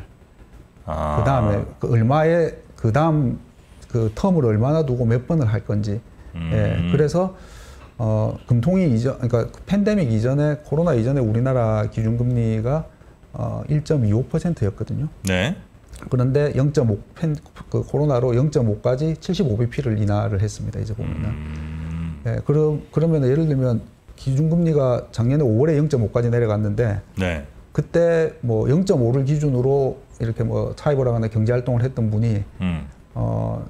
S1: 아.
S2: 그 다음에 그 얼마에 그 다음 그 텀을 얼마나 두고 몇 번을 할 건지.
S1: 음.
S2: 예, 그래서 어, 금통위 이전, 그러니까 팬데믹 이전에 코로나 이전에 우리나라 기준금리가 어, 일 점 이오 퍼센트였거든요.
S1: 네.
S2: 그런데 영 점 오 팬, 그 코로나로 영 점 오까지 칠십오 비피를 인하를 했습니다. 이제 보면은.
S1: 음.
S2: 예, 그럼 그러면 예를 들면 기준금리가 작년에 오월에 영 점 오까지 내려갔는데.
S1: 네.
S2: 그때 뭐 영 점 오를 기준으로 이렇게 뭐 차입을 하거나 경제 활동을 했던 분이
S1: 음.
S2: 어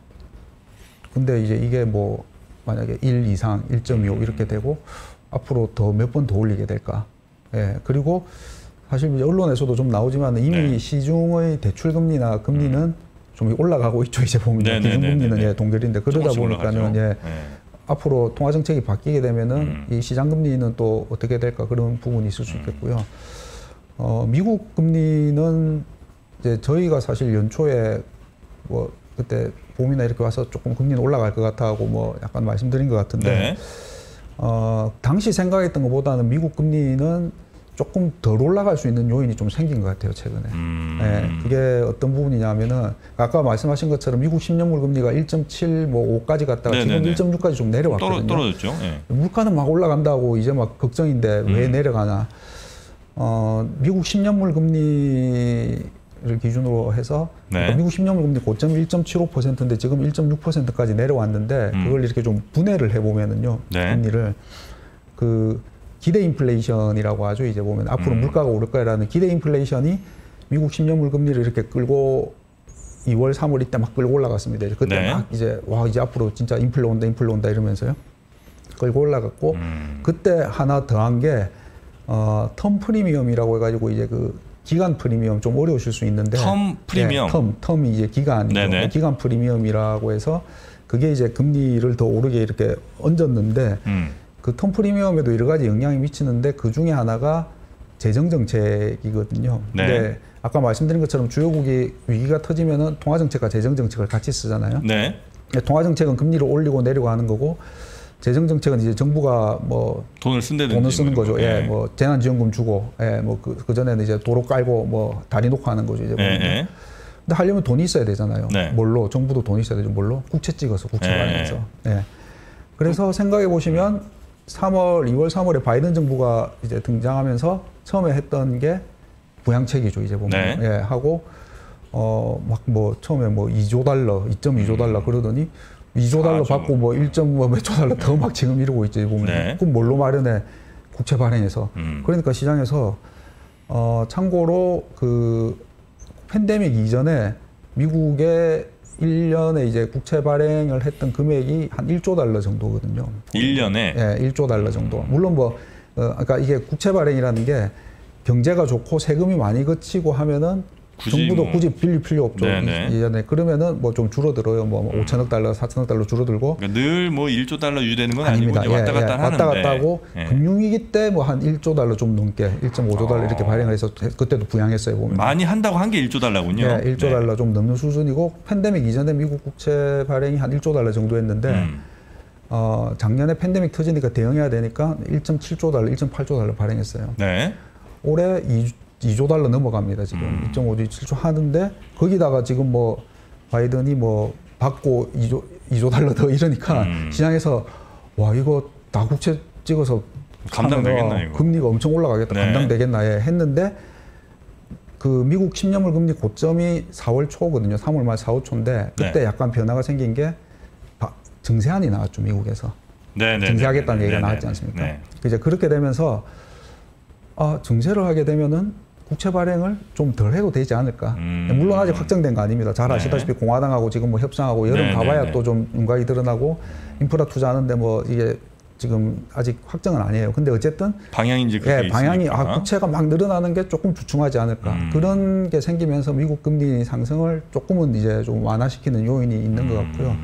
S2: 근데 이제 이게 뭐 만약에 일 이상 일 점 이오 이렇게 되고 앞으로 더 몇 번 더 올리게 될까? 예. 그리고 사실 이제 언론에서도 좀 나오지만 이미
S1: 네.
S2: 시중의 대출 금리나 금리는 음. 좀 올라가고 있죠. 이제 보면
S1: 네,
S2: 기준
S1: 네,
S2: 금리는
S1: 네, 네.
S2: 예, 동결인데 그러다 보니까는 예.
S1: 네.
S2: 앞으로 통화 정책이 바뀌게 되면은 음. 이 시장 금리는 또 어떻게 될까 그런 부분이 있을 수 있겠고요. 어, 미국 금리는 이제 저희가 사실 연초에 뭐 그때 봄이나 이렇게 와서 조금 금리는 올라갈 것 같아하고 뭐 약간 말씀드린 것 같은데 네. 어, 당시 생각했던 것보다는 미국 금리는 조금 덜 올라갈 수 있는 요인이 좀 생긴 것 같아요, 최근에. 음. 네, 그게 어떤 부분이냐면은 아까 말씀하신 것처럼 미국 십 년물 금리가 일 점 칠, 뭐 오까지 갔다가 네네네. 지금 일 점 육까지 좀 내려왔거든요.
S1: 떨어, 떨어졌죠. 네.
S2: 물가는 막 올라간다고 이제 막 걱정인데 음. 왜 내려가나. 어, 미국 십 년물 금리를 기준으로 해서 네. 그러니까 미국 십 년물 금리 고점 일 점 칠오 퍼센트인데 지금 일 점 육 퍼센트까지 내려왔는데 음. 그걸 이렇게 좀 분해를 해보면은요, 네. 금리를 그 기대 인플레이션이라고 하죠. 이제 보면 앞으로 음. 물가가 오를 거라는 기대 인플레이션이 미국 십 년물 금리를 이렇게 끌고 이월, 삼월 이때 막 끌고 올라갔습니다. 그때 네. 막 이제 와 이제 앞으로 진짜 인플레 온다, 인플레 온다 이러면서요. 끌고 올라갔고 음. 그때 하나 더한 게 어, 텀 프리미엄이라고 해가지고 이제 그 기간 프리미엄 좀 어려우실 수 있는데
S1: 텀 프리미엄,
S2: 네, 텀, 텀이 이제 기간이죠. 네네. 기간 프리미엄이라고 해서 그게 이제 금리를 더 오르게 이렇게 얹었는데. 음. 그 텀 프리미엄에도 여러 가지 영향이 미치는데 그 중에 하나가 재정 정책이거든요. 네. 근데 아까 말씀드린 것처럼 주요국이 위기가 터지면은 통화 정책과 재정 정책을 같이 쓰잖아요. 네. 통화 정책은 금리를 올리고 내리고 하는 거고 재정 정책은 이제 정부가 뭐
S1: 돈을 쓴다든지
S2: 돈을 쓰는 거죠.
S1: 네.
S2: 예, 뭐 재난지원금 주고, 예, 뭐 그 그 전에는 이제 도로 깔고 뭐 다리 놓고 하는 거죠. 이제 보면. 네. 근데 하려면 돈이 있어야 되잖아요. 네. 뭘로? 정부도 돈이 있어야 되죠. 뭘로? 국채 찍어서 국채 발행해서. 네. 예. 그래서 그, 생각해 보시면. 삼월, 이월, 삼월에 바이든 정부가 이제 등장하면서 처음에 했던 게 부양책이죠. 이제 보면 네. 예, 하고 어 막 뭐 처음에 뭐 이조 달러, 이 점 이조 달러 그러더니 이조 달러 받고 뭐 일 점 몇 조 달러 더 막 지금 이러고 있지 보면. 네. 그럼 뭘로 마련해? 국채 발행해서. 음. 그러니까 시장에서 어 참고로 그 팬데믹 이전에 미국의 일 년에 이제 국채 발행을 했던 금액이 한 일조 달러 정도거든요.
S1: 일 년에?
S2: 예, 일조 달러 정도. 물론 뭐, 어, 그러니까 이게 국채 발행이라는 게 경제가 좋고 세금이 많이 거치고 하면은 굳이 정부도 뭐. 굳이 빌릴 필요 없죠. 네네. 이전에. 그러면은 뭐 좀 줄어들어요. 뭐 음. 오천억 달러, 사천억 달러 줄어들고.
S1: 그러니까 늘 뭐 일조 달러 유지되는 건 아닙니다. 아니고 왔다 갔다
S2: 예, 예.
S1: 하는데.
S2: 왔다 갔다 하고 예. 금융위기 때 뭐 한 일조 달러 좀 넘게 일 점 오조 달러 어. 이렇게 발행을 해서 그때도 부양했어요. 보면.
S1: 많이 한다고 한 게 일조 달러군요.
S2: 예, 일조 네. 달러 좀 넘는 수준이고 팬데믹 이전에 미국 국채 발행이 한 일조 달러 정도 했는데 음. 어, 작년에 팬데믹 터지니까 대응해야 되니까 일 점 칠조 달러, 일 점 팔조 달러 발행했어요. 네. 올해 이조 달러 넘어갑니다. 지금 음. 이 점 오조, 칠조 하는데 거기다가 지금 뭐 바이든이 뭐 받고 이조, 이조 달러 더 이러니까 음. 시장에서 와 이거 다 국채 찍어서
S1: 감당되겠나 이거
S2: 금리가 엄청 올라가겠다. 네. 감당되겠나 예. 했는데 그 미국 십 년물 금리 고점이 사월 초거든요. 삼월 말 사월 초인데 그때 네. 약간 변화가 생긴 게 증세안이 나왔죠. 미국에서. 네, 네, 증세하겠다는 네, 네, 얘기가 네, 나왔지 않습니까? 네. 이제 그렇게 되면서 아, 증세를 하게 되면은 국채 발행을 좀 덜 해도 되지 않을까. 음. 물론 아직 확정된 거 아닙니다. 잘 아시다시피 네. 공화당하고 지금 뭐 협상하고 여름 네, 가봐야 네, 네. 또 좀 윤곽이 드러나고 인프라 투자하는데 뭐 이게 지금 아직 확정은 아니에요. 근데 어쨌든
S1: 방향인지 그게
S2: 예, 방향이 아, 국채가 막 늘어나는 게 조금 주춤하지 않을까. 음. 그런 게 생기면서 미국 금리 상승을 조금은 이제 좀 완화시키는 요인이 있는 음. 것 같고요.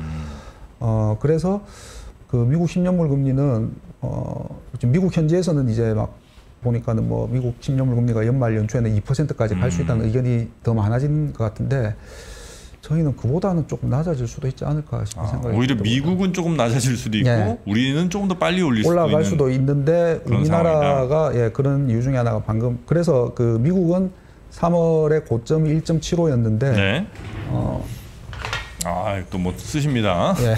S2: 어, 그래서 그 미국 십 년물 금리는 어, 지금 미국 현지에서는 이제 막 보니까는 뭐 미국 십 년물 금리가 연말 연초에는 이 퍼센트까지 갈 수 음. 있다는 의견이 더 많아진 것 같은데 저희는 그보다는 조금 낮아질 수도 있지 않을까 싶은 아, 생각이
S1: 오히려 미국은 조금 낮아질 수도 있고 예. 우리는 조금 더 빨리 올릴 수도
S2: 올라갈
S1: 있는
S2: 수도 있는데 우리나라가
S1: 상황이다.
S2: 예, 그런 이유 중에 하나가 방금 그래서 그 미국은 삼월에 고점이 일 점 칠오였는데 네. 어,
S1: 아, 또 뭐 쓰십니다.
S2: 예.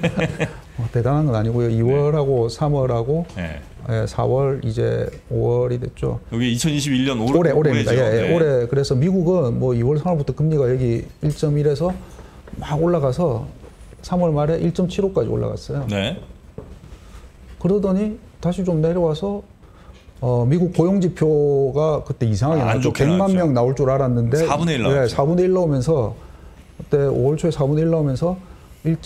S2: 어, 대단한 건 아니고요. 이월하고 네. 삼월하고 네. 예, 사월 이제 오월이 됐죠.
S1: 여기 이천이십일 년
S2: 올해 올해입니다. 예, 예, 네. 올해 그래서 미국은 뭐 이월, 삼월부터 금리가 여기 일 점 일에서 막 올라가서 삼월 말에 일 점 칠오까지 올라갔어요. 네. 그러더니 다시 좀 내려와서 어, 미국 고용 지표가 그때 이상하게
S1: 아,
S2: 나왔죠. 백만 명 나올 줄 알았는데
S1: 사분의 일 나왔죠.
S2: 예, 사분의 일 나오면서 그때 오월 초에 사분의 일 나오면서 일.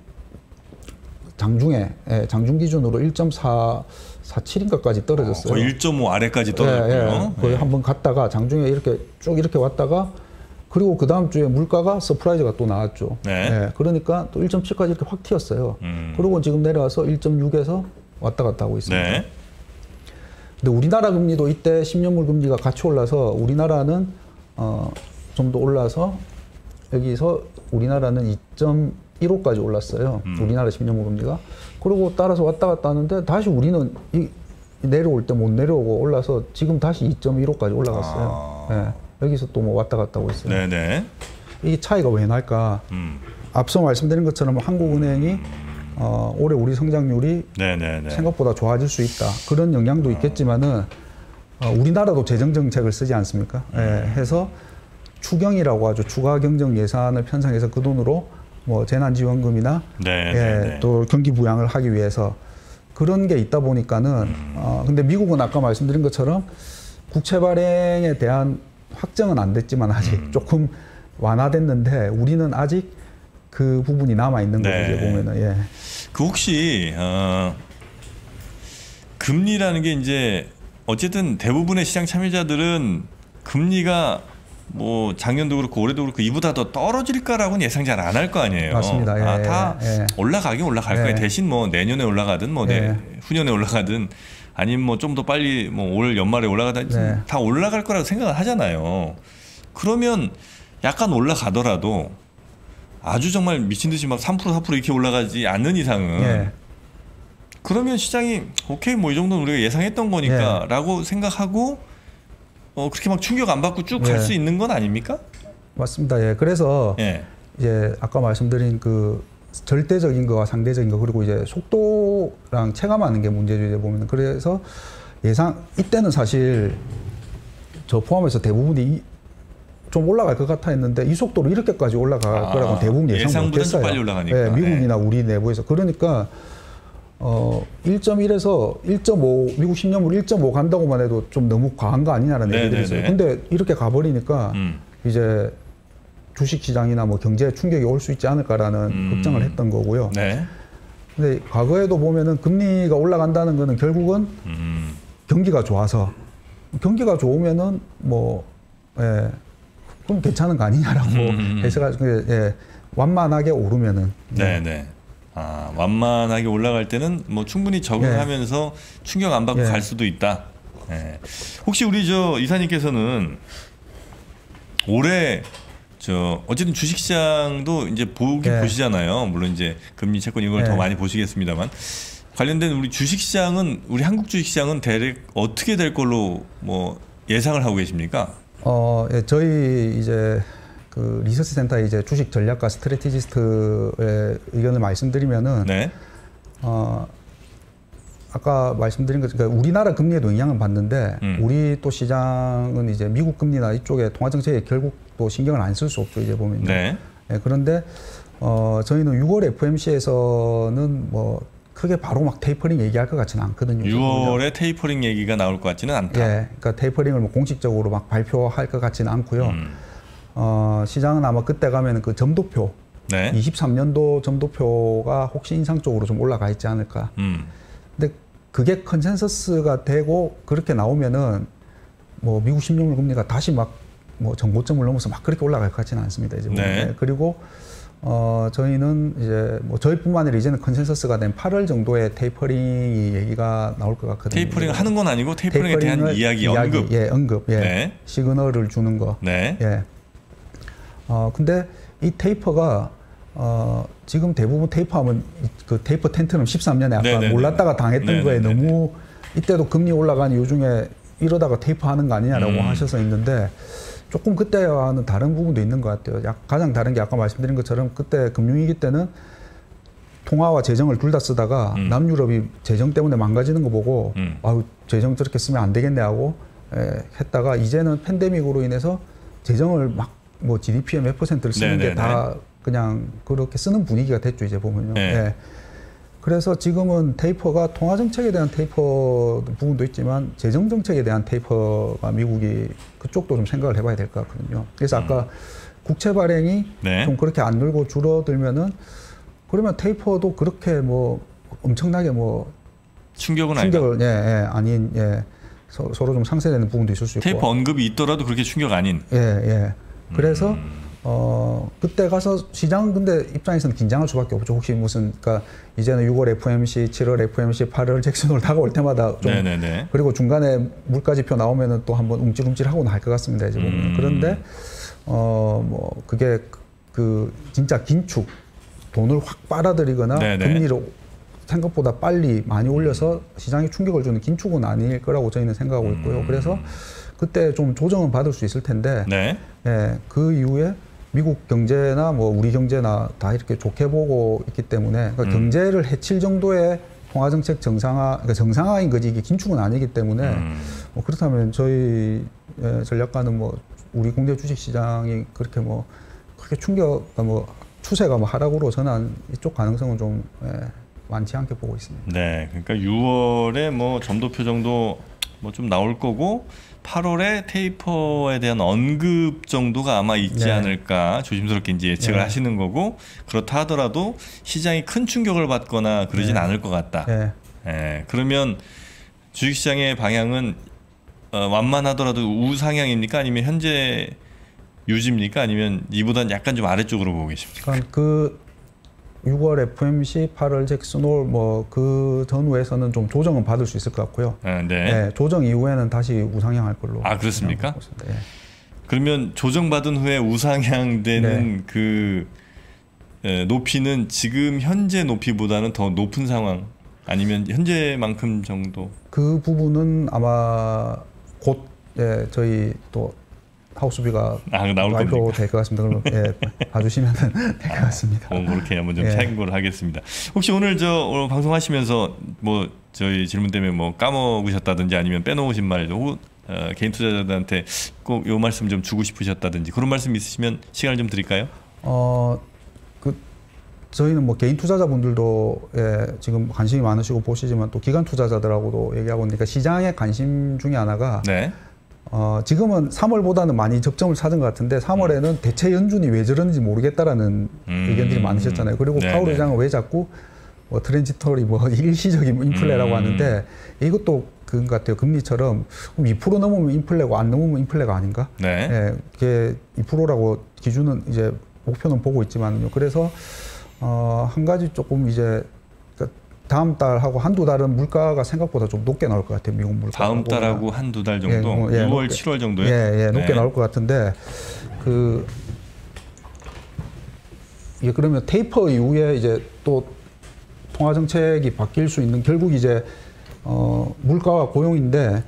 S2: 장중에 예, 장중 기준으로 일 점 사칠인가까지 떨어졌어요.
S1: 어, 일 점 오 아래까지 떨어졌고요.
S2: 예, 예. 거의 예. 한번 갔다가 장중에 이렇게 쭉 이렇게 왔다가 그리고 그 다음 주에 물가가 서프라이즈가 또 나왔죠.
S1: 네.
S2: 네. 그러니까 또 일 점 칠까지 이렇게 확 튀었어요.
S1: 음.
S2: 그리고 지금 내려와서 일 점 육에서 왔다 갔다 하고 있습니다.
S1: 네.
S2: 근데 우리나라 금리도 이때 십 년물 금리가 같이 올라서 우리나라는 어, 좀 더 올라서 여기서 우리나라는 이 점 일오까지 올랐어요. 음. 우리나라 십 년물 금리가. 그리고 따라서 왔다 갔다 하는데 다시 우리는 이, 내려올 때 못 내려오고 올라서 지금 다시 이 점 일오까지 올라갔어요. 아. 네. 여기서 또 뭐 왔다 갔다 하고 있어요.
S1: 네네.
S2: 이게 차이가 왜 날까? 음. 앞서 말씀드린 것처럼 한국은행이 음. 어, 올해 우리 성장률이 네네네. 생각보다 좋아질 수 있다. 그런 영향도 있겠지만은 어, 우리나라도 재정 정책을 쓰지 않습니까? 음. 예, 해서 추경이라고 하죠. 추가 경정 예산을 편성해서 그 돈으로 뭐 재난지원금이나 예, 또 경기 부양을 하기 위해서 그런 게 있다 보니까는 음. 어, 근데 미국은 아까 말씀드린 것처럼 국채 발행에 대한 확정은 안 됐지만 아직 음. 조금 완화됐는데 우리는 아직 그 부분이 남아 있는 거죠. 네. 이제 보면은 예.
S1: 그 혹시 어, 금리라는 게 이제 어쨌든 대부분의 시장 참여자들은 금리가 뭐 작년도 그렇고 올해도 그렇고 이보다 더 떨어질까라고는 예상 잘 안 할 거 아니에요.
S2: 맞습니다. 예,
S1: 아, 다
S2: 예.
S1: 올라가긴 올라갈
S2: 예.
S1: 거예요. 대신 뭐 내년에 올라가든 뭐 내, 후년에 올라가든 아니면 뭐 좀 더 빨리 뭐 올 연말에 올라가든 네. 다 올라갈 거라고 생각을 하잖아요. 그러면 약간 올라가더라도 아주 정말 미친 듯이 막 삼 퍼센트 사 퍼센트 이렇게 올라가지 않는 이상은 예. 그러면 시장이 오케이 뭐 이 정도는 우리가 예상했던 거니까 예. 라고 생각하고 어 그렇게 막 충격 안 받고 쭉 갈 수 예. 있는 건 아닙니까?
S2: 맞습니다. 예. 그래서 예. 이제 아까 말씀드린 그 절대적인 거와 상대적인 거 그리고 이제 속도랑 체감하는 게 문제죠. 이제 보면 그래서 예상 이때는 사실 저 포함해서 대부분이 좀 올라갈 것 같아 했는데 이 속도로 이렇게까지 올라갈 아, 거라고 대부분 예상 못했어요.
S1: 빨리 올라가니까.
S2: 네, 미국이나 네. 우리 내부에서 그러니까 어 일 점 일에서 일 점 오 미국 십 년물 일 점 오 간다고만 해도 좀 너무 과한 거 아니냐라는 네, 얘기들이 있어요. 네, 네. 근데 이렇게 가버리니까 음. 이제 주식시장이나 뭐 경제에 충격이 올 수 있지 않을까라는 음. 걱정을 했던 거고요. 네. 근데 과거에도 보면은 금리가 올라간다는 거는 결국은 음. 경기가 좋아서 경기가 좋으면은 뭐 예. 그럼 괜찮은 거 아니냐라고 음. 해서 예, 완만하게 오르면은
S1: 네네 네. 아 완만하게 올라갈 때는 뭐 충분히 적응하면서 예. 충격 안 받고 예. 갈 수도 있다. 예. 혹시 우리 저 이사님께서는 올해 저 어쨌든 주식시장도 이제 보긴 예. 보시잖아요. 물론 이제 금리 채권 이걸 예. 더 많이 보시겠습니다만 관련된 우리 주식시장은 우리 한국 주식시장은 대략 어떻게 될 걸로 뭐 예상을 하고 계십니까?
S2: 어, 예, 저희 이제 그 리서치 센터의 이제 주식 전략가 스트래티지스트의 의견을 말씀드리면은, 네. 어, 아까 말씀드린 것, 그러니까 우리나라 금리에도 영향을 받는데, 음. 우리 또 시장은 이제 미국 금리나 이쪽에 통화정책에 결국 또 신경을 안 쓸 수 없죠, 이제 보면요. 네. 예, 그런데, 어, 저희는 유월 에프오엠씨에서는 뭐, 크게 바로 막 테이퍼링 얘기할 것 같지는 않거든요.
S1: 유월에 테이퍼링 얘기가 나올 것 같지는 않다.
S2: 예, 그러니까 테이퍼링을 뭐 공식적으로 막 발표할 것 같지는 않고요. 음. 어, 시장은 아마 그때 가면 그 점도표, 네. 이십삼 년도 점도표가 혹시 인상 쪽으로 좀 올라가 있지 않을까. 음. 근데 그게 컨센서스가 되고 그렇게 나오면은 뭐 미국 십 년물 금리가 다시 막 뭐 정고점을 넘어서 막 그렇게 올라갈 것 같지는 않습니다. 이제 네. 네. 그리고 어, 저희는 이제 뭐 저희뿐만 아니라 이제는 컨센서스가 된 팔월 정도에 테이퍼링이 얘기가 나올 것 같거든요.
S1: 테이퍼링 하는 건 아니고 테이퍼링에 대한 이야기, 이야기, 언급.
S2: 예, 언급. 예. 네. 시그널을 주는 거. 네. 예. 어, 근데 이 테이퍼가 어, 지금 대부분 테이퍼하면 그 테이퍼 텐트는 십삼 년에 아까 네네네. 몰랐다가 당했던 네네네. 거에 너무 이때도 금리 올라간 이유 중에 이러다가 테이퍼 하는 거 아니냐라고 음. 하셔서 있는데 조금 그때와는 다른 부분도 있는 것 같아요. 가장 다른 게 아까 말씀드린 것처럼 그때 금융위기 때는 통화와 재정을 둘 다 쓰다가 음. 남유럽이 재정 때문에 망가지는 거 보고 음. 아유 재정 저렇게 쓰면 안 되겠네 하고 에, 했다가 이제는 팬데믹으로 인해서 재정을 막 뭐 지디피의 몇 퍼센트를 쓰는 게 다 그냥 그렇게 쓰는 분위기가 됐죠. 이제 보면요. 네. 예. 그래서 지금은 테이퍼가 통화정책에 대한 테이퍼 부분도 있지만 재정정책에 대한 테이퍼가 미국이 그쪽도 좀 생각을 해봐야 될 것 같거든요. 그래서 아까 음. 국채 발행이 네. 좀 그렇게 안 늘고 줄어들면은 그러면 테이퍼도 그렇게 뭐 엄청나게 뭐
S1: 충격은
S2: 충격을 예, 예, 아닌 예, 서, 서로 좀 상쇄되는 부분도 있을 수 있고
S1: 테이퍼 언급이 있더라도 그렇게 충격 아닌
S2: 예, 예. 그래서
S1: 음.
S2: 어 그때 가서 시장 근데 입장에서는 긴장할 수밖에 없죠. 혹시 무슨 그러니까 이제는 유월 에프오엠씨, 칠월 에프오엠씨, 팔월 잭슨홀 다가올 때마다 좀
S1: 네네네. 그리고
S2: 중간에 물가지표 나오면은 또 한번 움찔움찔하고는 할 것 같습니다. 이제 보면 음. 그런데 어 뭐 그게 그 진짜 긴축 돈을 확 빨아들이거나 네네. 금리를 생각보다 빨리 많이 올려서 시장에 충격을 주는 긴축은 아닐 거라고 저희는 생각하고 있고요. 그래서 그때 좀 조정은 받을 수 있을 텐데
S1: 네.
S2: 예, 그 이후에 미국 경제나 뭐 우리 경제나 다 이렇게 좋게 보고 있기 때문에 그러니까 음. 경제를 해칠 정도의 통화정책 정상화, 그러니까 정상화인 거지 이게 긴축은 아니기 때문에 음. 뭐 그렇다면 저희 전략가는 뭐 우리 국내 주식시장이 그렇게 뭐 크게 충격, 뭐 추세가 뭐 하락으로 저는 이쪽 가능성은 좀 예, 많지 않게 보고 있습니다.
S1: 네, 그러니까 유월에 뭐 점도표 정도 뭐 좀 나올 거고. 팔월에 테이퍼에 대한 언급 정도가 아마 있지 네. 않을까 조심스럽게 이제 예측을 네. 하시는 거고 그렇다 하더라도 시장이 큰 충격을 받거나 그러진 네. 않을 것 같다. 네. 네. 그러면 주식시장의 방향은 어, 완만하더라도 우상향입니까? 아니면 현재 유지입니까? 아니면 이보다는 약간 좀 아래쪽으로 보고 계십니까?
S2: 그 유월 에프오엠씨, 팔월 잭슨홀 뭐 그 전후에서는 좀 조정은 받을 수 있을 것 같고요.
S1: 아, 네.
S2: 네. 조정 이후에는 다시 우상향할 걸로.
S1: 아 그렇습니까? 네. 그러면 조정받은 후에 우상향되는 네. 그 에, 높이는 지금 현재 높이보다는 더 높은 상황 아니면 현재만큼 정도?
S2: 그 부분은 아마 곧 예, 저희 또 하우스비가
S1: 아, 나올 겁니까?
S2: 될 것 같습니다. 그럼 예, 봐주시면 될 것 같습니다.
S1: 아, 그렇게 한번 좀 예. 참고를 하겠습니다. 혹시 오늘 저 오늘 방송하시면서 뭐 저희 질문 때문에 뭐 까먹으셨다든지 아니면 빼놓으신 말, 어, 개인 투자자들한테 꼭 요 말씀 좀 주고 싶으셨다든지 그런 말씀 있으시면 시간을 좀 드릴까요?
S2: 어, 그 저희는 뭐 개인 투자자분들도 예, 지금 관심이 많으시고 보시지만 또 기관 투자자들하고도 얘기하고 있으니까 시장의 관심 중에 하나가. 네. 어, 지금은 삼월보다는 많이 접점을 찾은 것 같은데 삼월에는 음. 대체 연준이 왜 저러는지 모르겠다라는 음. 의견들이 많으셨잖아요. 그리고 네네. 파월 의장은 왜 자꾸 뭐 트랜지터리 뭐 일시적인 인플레라고 음. 하는데 이것도 그런 것 같아요. 금리처럼 그럼 이 퍼센트 넘으면 인플레고 안 넘으면 인플레가 아닌가? 네. 예, 그게 이 퍼센트라고 기준은 이제 목표는 보고 있지만요. 그래서 어, 한 가지 조금 이제 다음 달하고 한두 달은 물가가 생각보다 좀 높게 나올 것 같아요. 미국 물가.
S1: 다음 달하고 한두 달 정도? 예, 뭐, 예, 유월, 높게, 칠월 정도요?
S2: 예, 예, 높게 네. 나올 것 같은데 그 이게 그러면 테이퍼 이후에 이제 또 통화 정책이 바뀔 수 있는 결국 이제 어, 물가와 고용인데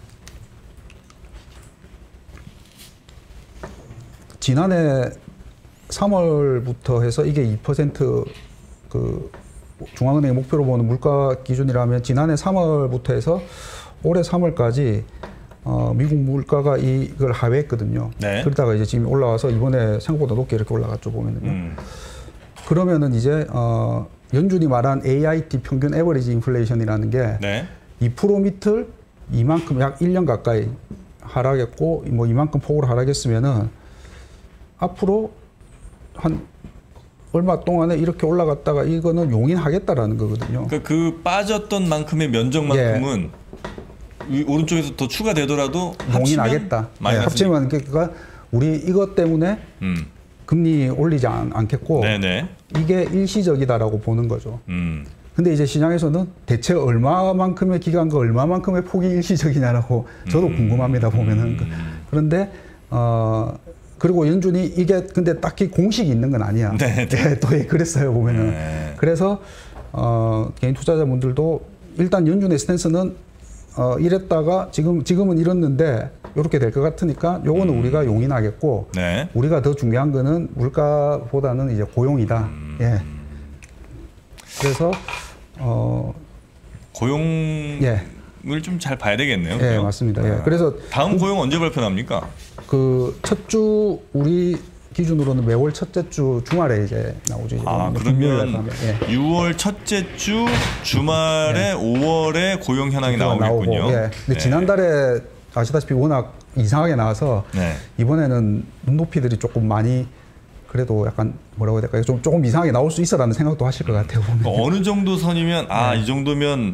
S2: 지난해 삼월부터 해서 이게 이 퍼센트 그 중앙은행의 목표로 보는 물가 기준이라면 지난해 삼월부터 해서 올해 삼월까지 어, 미국 물가가 이걸 하회했거든요. 네. 그러다가 이제 지금 올라와서 이번에 생각보다 높게 이렇게 올라갔죠 보면은요. 음. 그러면은 이제 어, 연준이 말한 에이아이티 평균 에버리지 인플레이션이라는 게 네. 이 퍼센트 밑을 이만큼 약 일 년 가까이 하락했고 뭐 이만큼 폭으로 하락했으면은 앞으로 한 얼마 동안에 이렇게 올라갔다가 이거는 용인하겠다라는 거거든요.
S1: 그러니까 그 빠졌던 만큼의 면적만큼은 예. 오른쪽에서 더 추가되더라도
S2: 용인하겠다. 네, 합치면 그러니까 우리 이것 때문에 음. 금리 올리지 않, 않겠고 네네. 이게 일시적이다라고 보는 거죠. 음. 근데 이제 시장에서는 대체 얼마만큼의 기간과 얼마만큼의 폭이 일시적이냐라고 저도 음. 궁금합니다 보면은. 음. 그런데 어. 그리고 연준이 이게 근데 딱히 공식이 있는 건 아니야. 네, 네. 또 그랬어요 보면은. 네. 그래서 어, 개인 투자자분들도 일단 연준의 스탠스는 어, 이랬다가 지금 지금은 이렇는데 이렇게 될 것 같으니까 요거는 음. 우리가 용인하겠고 네. 우리가 더 중요한 거는 물가보다는 이제 고용이다. 음. 예. 그래서 어,
S1: 고용. 예. 을 좀 잘 봐야 되겠네요.
S2: 네, 맞습니다. 아, 예. 그래서
S1: 다음 고용 언제 발표납니까?
S2: 그 첫 주 우리 기준으로는 매월 첫째 주 주말에 이제 나오죠. 이제
S1: 아 그러면 예. 유월 첫째 주 주말에 예. 오월에 고용 현황이 나오겠군요. 나오고, 예.
S2: 근데 네. 지난달에 아시다시피 워낙 이상하게 나와서 네. 이번에는 눈높이들이 조금 많이 그래도 약간 뭐라고 해야 될까요? 좀 조금 이상하게 나올 수 있어라는 생각도 하실 것 같아요. 보면.
S1: 어느 정도 선이면 아 이 네. 정도면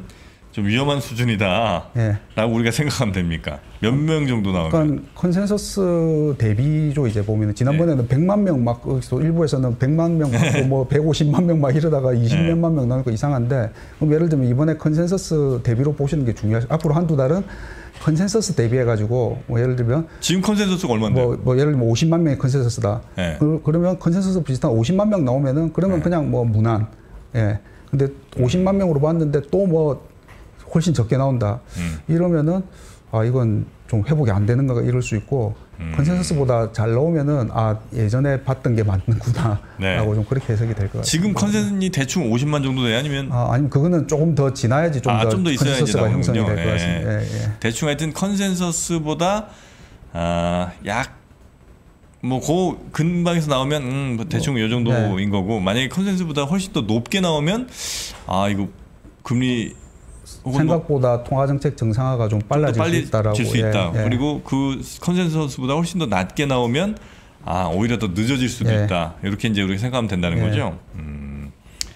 S1: 좀 위험한 수준이다
S2: 예.
S1: 라고 우리가 생각하면 됩니까? 몇 명 정도 나오면?
S2: 그러니까 컨센서스 대비로 이제 보면 지난번에는 네. 백만 명 막 일부에서는 백만 명 뭐 백오십만 명 막 이러다가 이십몇만 명 나오니까 이상한데, 그럼 예를 들면 이번에 컨센서스 대비로 보시는 게 중요하죠. 앞으로 한두 달은 컨센서스 대비해가지고 뭐 예를 들면
S1: 지금 컨센서스가 얼마인데?
S2: 뭐, 뭐 예를 들면 오십만 명의 컨센서스다. 네. 그, 그러면 컨센서스 비슷한 오십만 명 나오면은 그러면 네. 그냥 뭐 무난. 예. 근데 오십만 명으로 봤는데 또 뭐 훨씬 적게 나온다. 음. 이러면은 아 이건 좀 회복이 안 되는가 이럴 수 있고 음. 컨센서스보다 잘 나오면은 아 예전에 봤던 게 맞는구나 네. 라고 좀 그렇게 해석이 될 것 같아요.
S1: 지금 컨센서스이 대충 오십만 정도 돼요? 아니면
S2: 아 아니면 그거는 조금 더 지나야지 좀 더 아, 좀 더 컨센서스가 형성이 될 것 예. 같습니다. 예, 예.
S1: 대충 하여튼 컨센서스보다 아, 약 뭐 그 근방에서 나오면 음, 뭐 대충 뭐, 이 정도인 네. 거고, 만약에 컨센서스보다 훨씬 더 높게 나오면 아 이거 금리
S2: 생각보다 뭐 통화정책 정상화가 좀 빨라질
S1: 빨리
S2: 수 있다라고.
S1: 질 수 있다.
S2: 예, 예.
S1: 그리고 그 컨센서스보다 훨씬 더 낮게 나오면 아 오히려 더 늦어질 수도 예. 있다. 이렇게 이제 우리가 생각하면 된다는 예. 거죠. 음,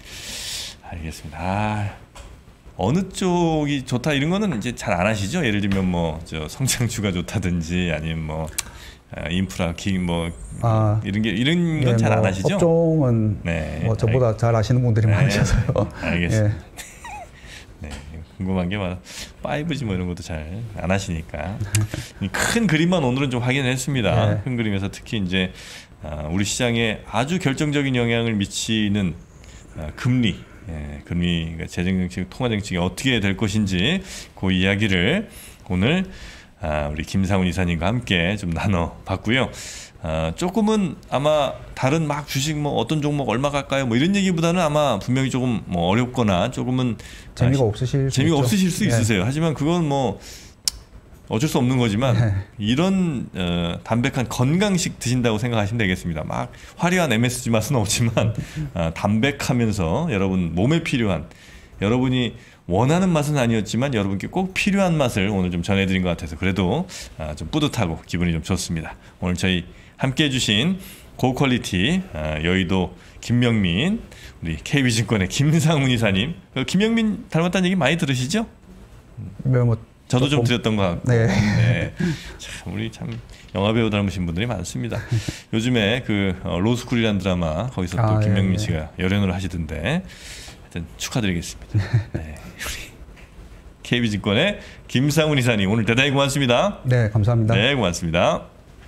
S1: 알겠습니다. 아, 어느 쪽이 좋다 이런 거는 이제 잘 안 하시죠? 예를 들면 뭐 저 성장주가 좋다든지 아니면 뭐 인프라 기 뭐 아, 이런 게 이런 건 잘 안 예, 뭐 하시죠?
S2: 업종은 네. 뭐 저보다 알... 잘 아시는 분들이 네. 많으셔서요.
S1: 알겠습니다. 예. 네, 궁금한 게 막 파이브 지 뭐 이런 것도 잘 안 하시니까 큰 그림만 오늘은 좀 확인했습니다. 네. 큰 그림에서 특히 이제 우리 시장에 아주 결정적인 영향을 미치는 금리, 예, 금리, 재정정책, 통화정책이 어떻게 될 것인지 그 이야기를 오늘 우리 김상훈 이사님과 함께 좀 나눠봤고요. 어, 조금은 아마 다른 막 주식 뭐 어떤 종목 얼마 갈까요? 뭐 이런 얘기보다는 아마 분명히 조금 뭐 어렵거나 조금은
S2: 재미가 아, 없으실
S1: 재미가
S2: 수
S1: 없으실 수
S2: 네.
S1: 있으세요. 하지만 그건 뭐 어쩔 수 없는 거지만 네. 이런 어, 담백한 건강식 드신다고 생각하시면 되겠습니다. 막 화려한 엠에스지 맛은 없지만 어, 담백하면서 여러분 몸에 필요한, 여러분이 원하는 맛은 아니었지만 여러분께 꼭 필요한 맛을 오늘 좀 전해드린 것 같아서 그래도 어, 좀 뿌듯하고 기분이 좀 좋습니다. 오늘 저희 함께 해주신 고퀄리티 어, 여의도 김명민, 우리 케이비증권의 김상훈 이사님, 김명민 닮았다는 얘기 많이 들으시죠?
S2: 네, 뭐
S1: 저도 좀 드렸던 것 같고.
S2: 네.
S1: 네. 참 우리 참 영화배우 닮으신 분들이 많습니다. 요즘에 그 어, 로스쿨이라는 드라마 거기서 또 아, 김명민 예, 씨가 예. 열연을 하시던데 하여튼 축하드리겠습니다. 네. 우리 케이비증권의 김상훈 이사님 오늘 대단히 고맙습니다.
S2: 네, 감사합니다.
S1: 네, 고맙습니다.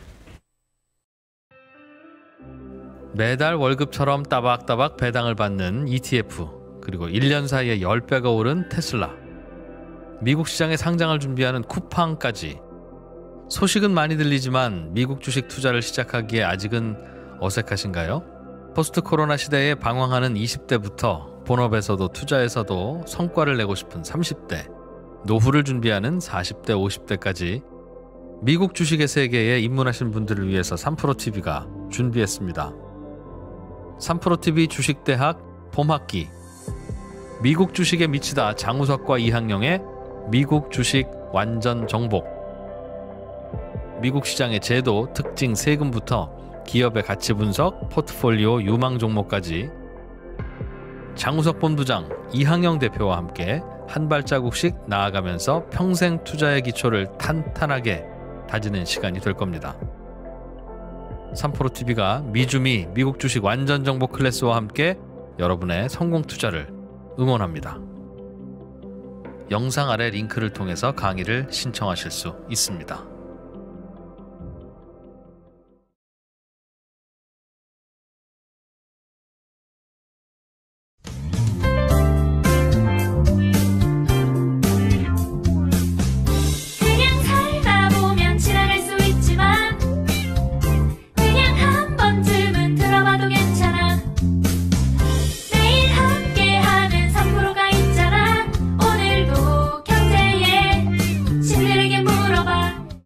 S3: 매달 월급처럼 따박따박 배당을 받는 이티에프, 그리고 일 년 사이에 십 배가 오른 테슬라, 미국 시장에 상장을 준비하는 쿠팡까지. 소식은 많이 들리지만 미국 주식 투자를 시작하기에 아직은 어색하신가요? 포스트 코로나 시대에 방황하는 이십 대부터 본업에서도 투자에서도 성과를 내고 싶은 삼십 대, 노후를 준비하는 사십 대, 오십 대까지 미국 주식의 세계에 입문하신 분들을 위해서 삼프로티비가 준비했습니다. 삼프로티비 주식대학 봄학기, 미국 주식에 미치다 장우석과 이항영의 미국 주식 완전 정복, 미국 시장의 제도, 특징, 세금부터 기업의 가치 분석, 포트폴리오 유망 종목까지 장우석 본부장, 이항영 대표와 함께 한 발자국씩 나아가면서 평생 투자의 기초를 탄탄하게 다지는 시간이 될 겁니다. 삼프로티비가 미주미 미국 주식 완전 정복 클래스와 함께 여러분의 성공 투자를 응원합니다. 영상 아래 링크를 통해서 강의를 신청하실 수 있습니다.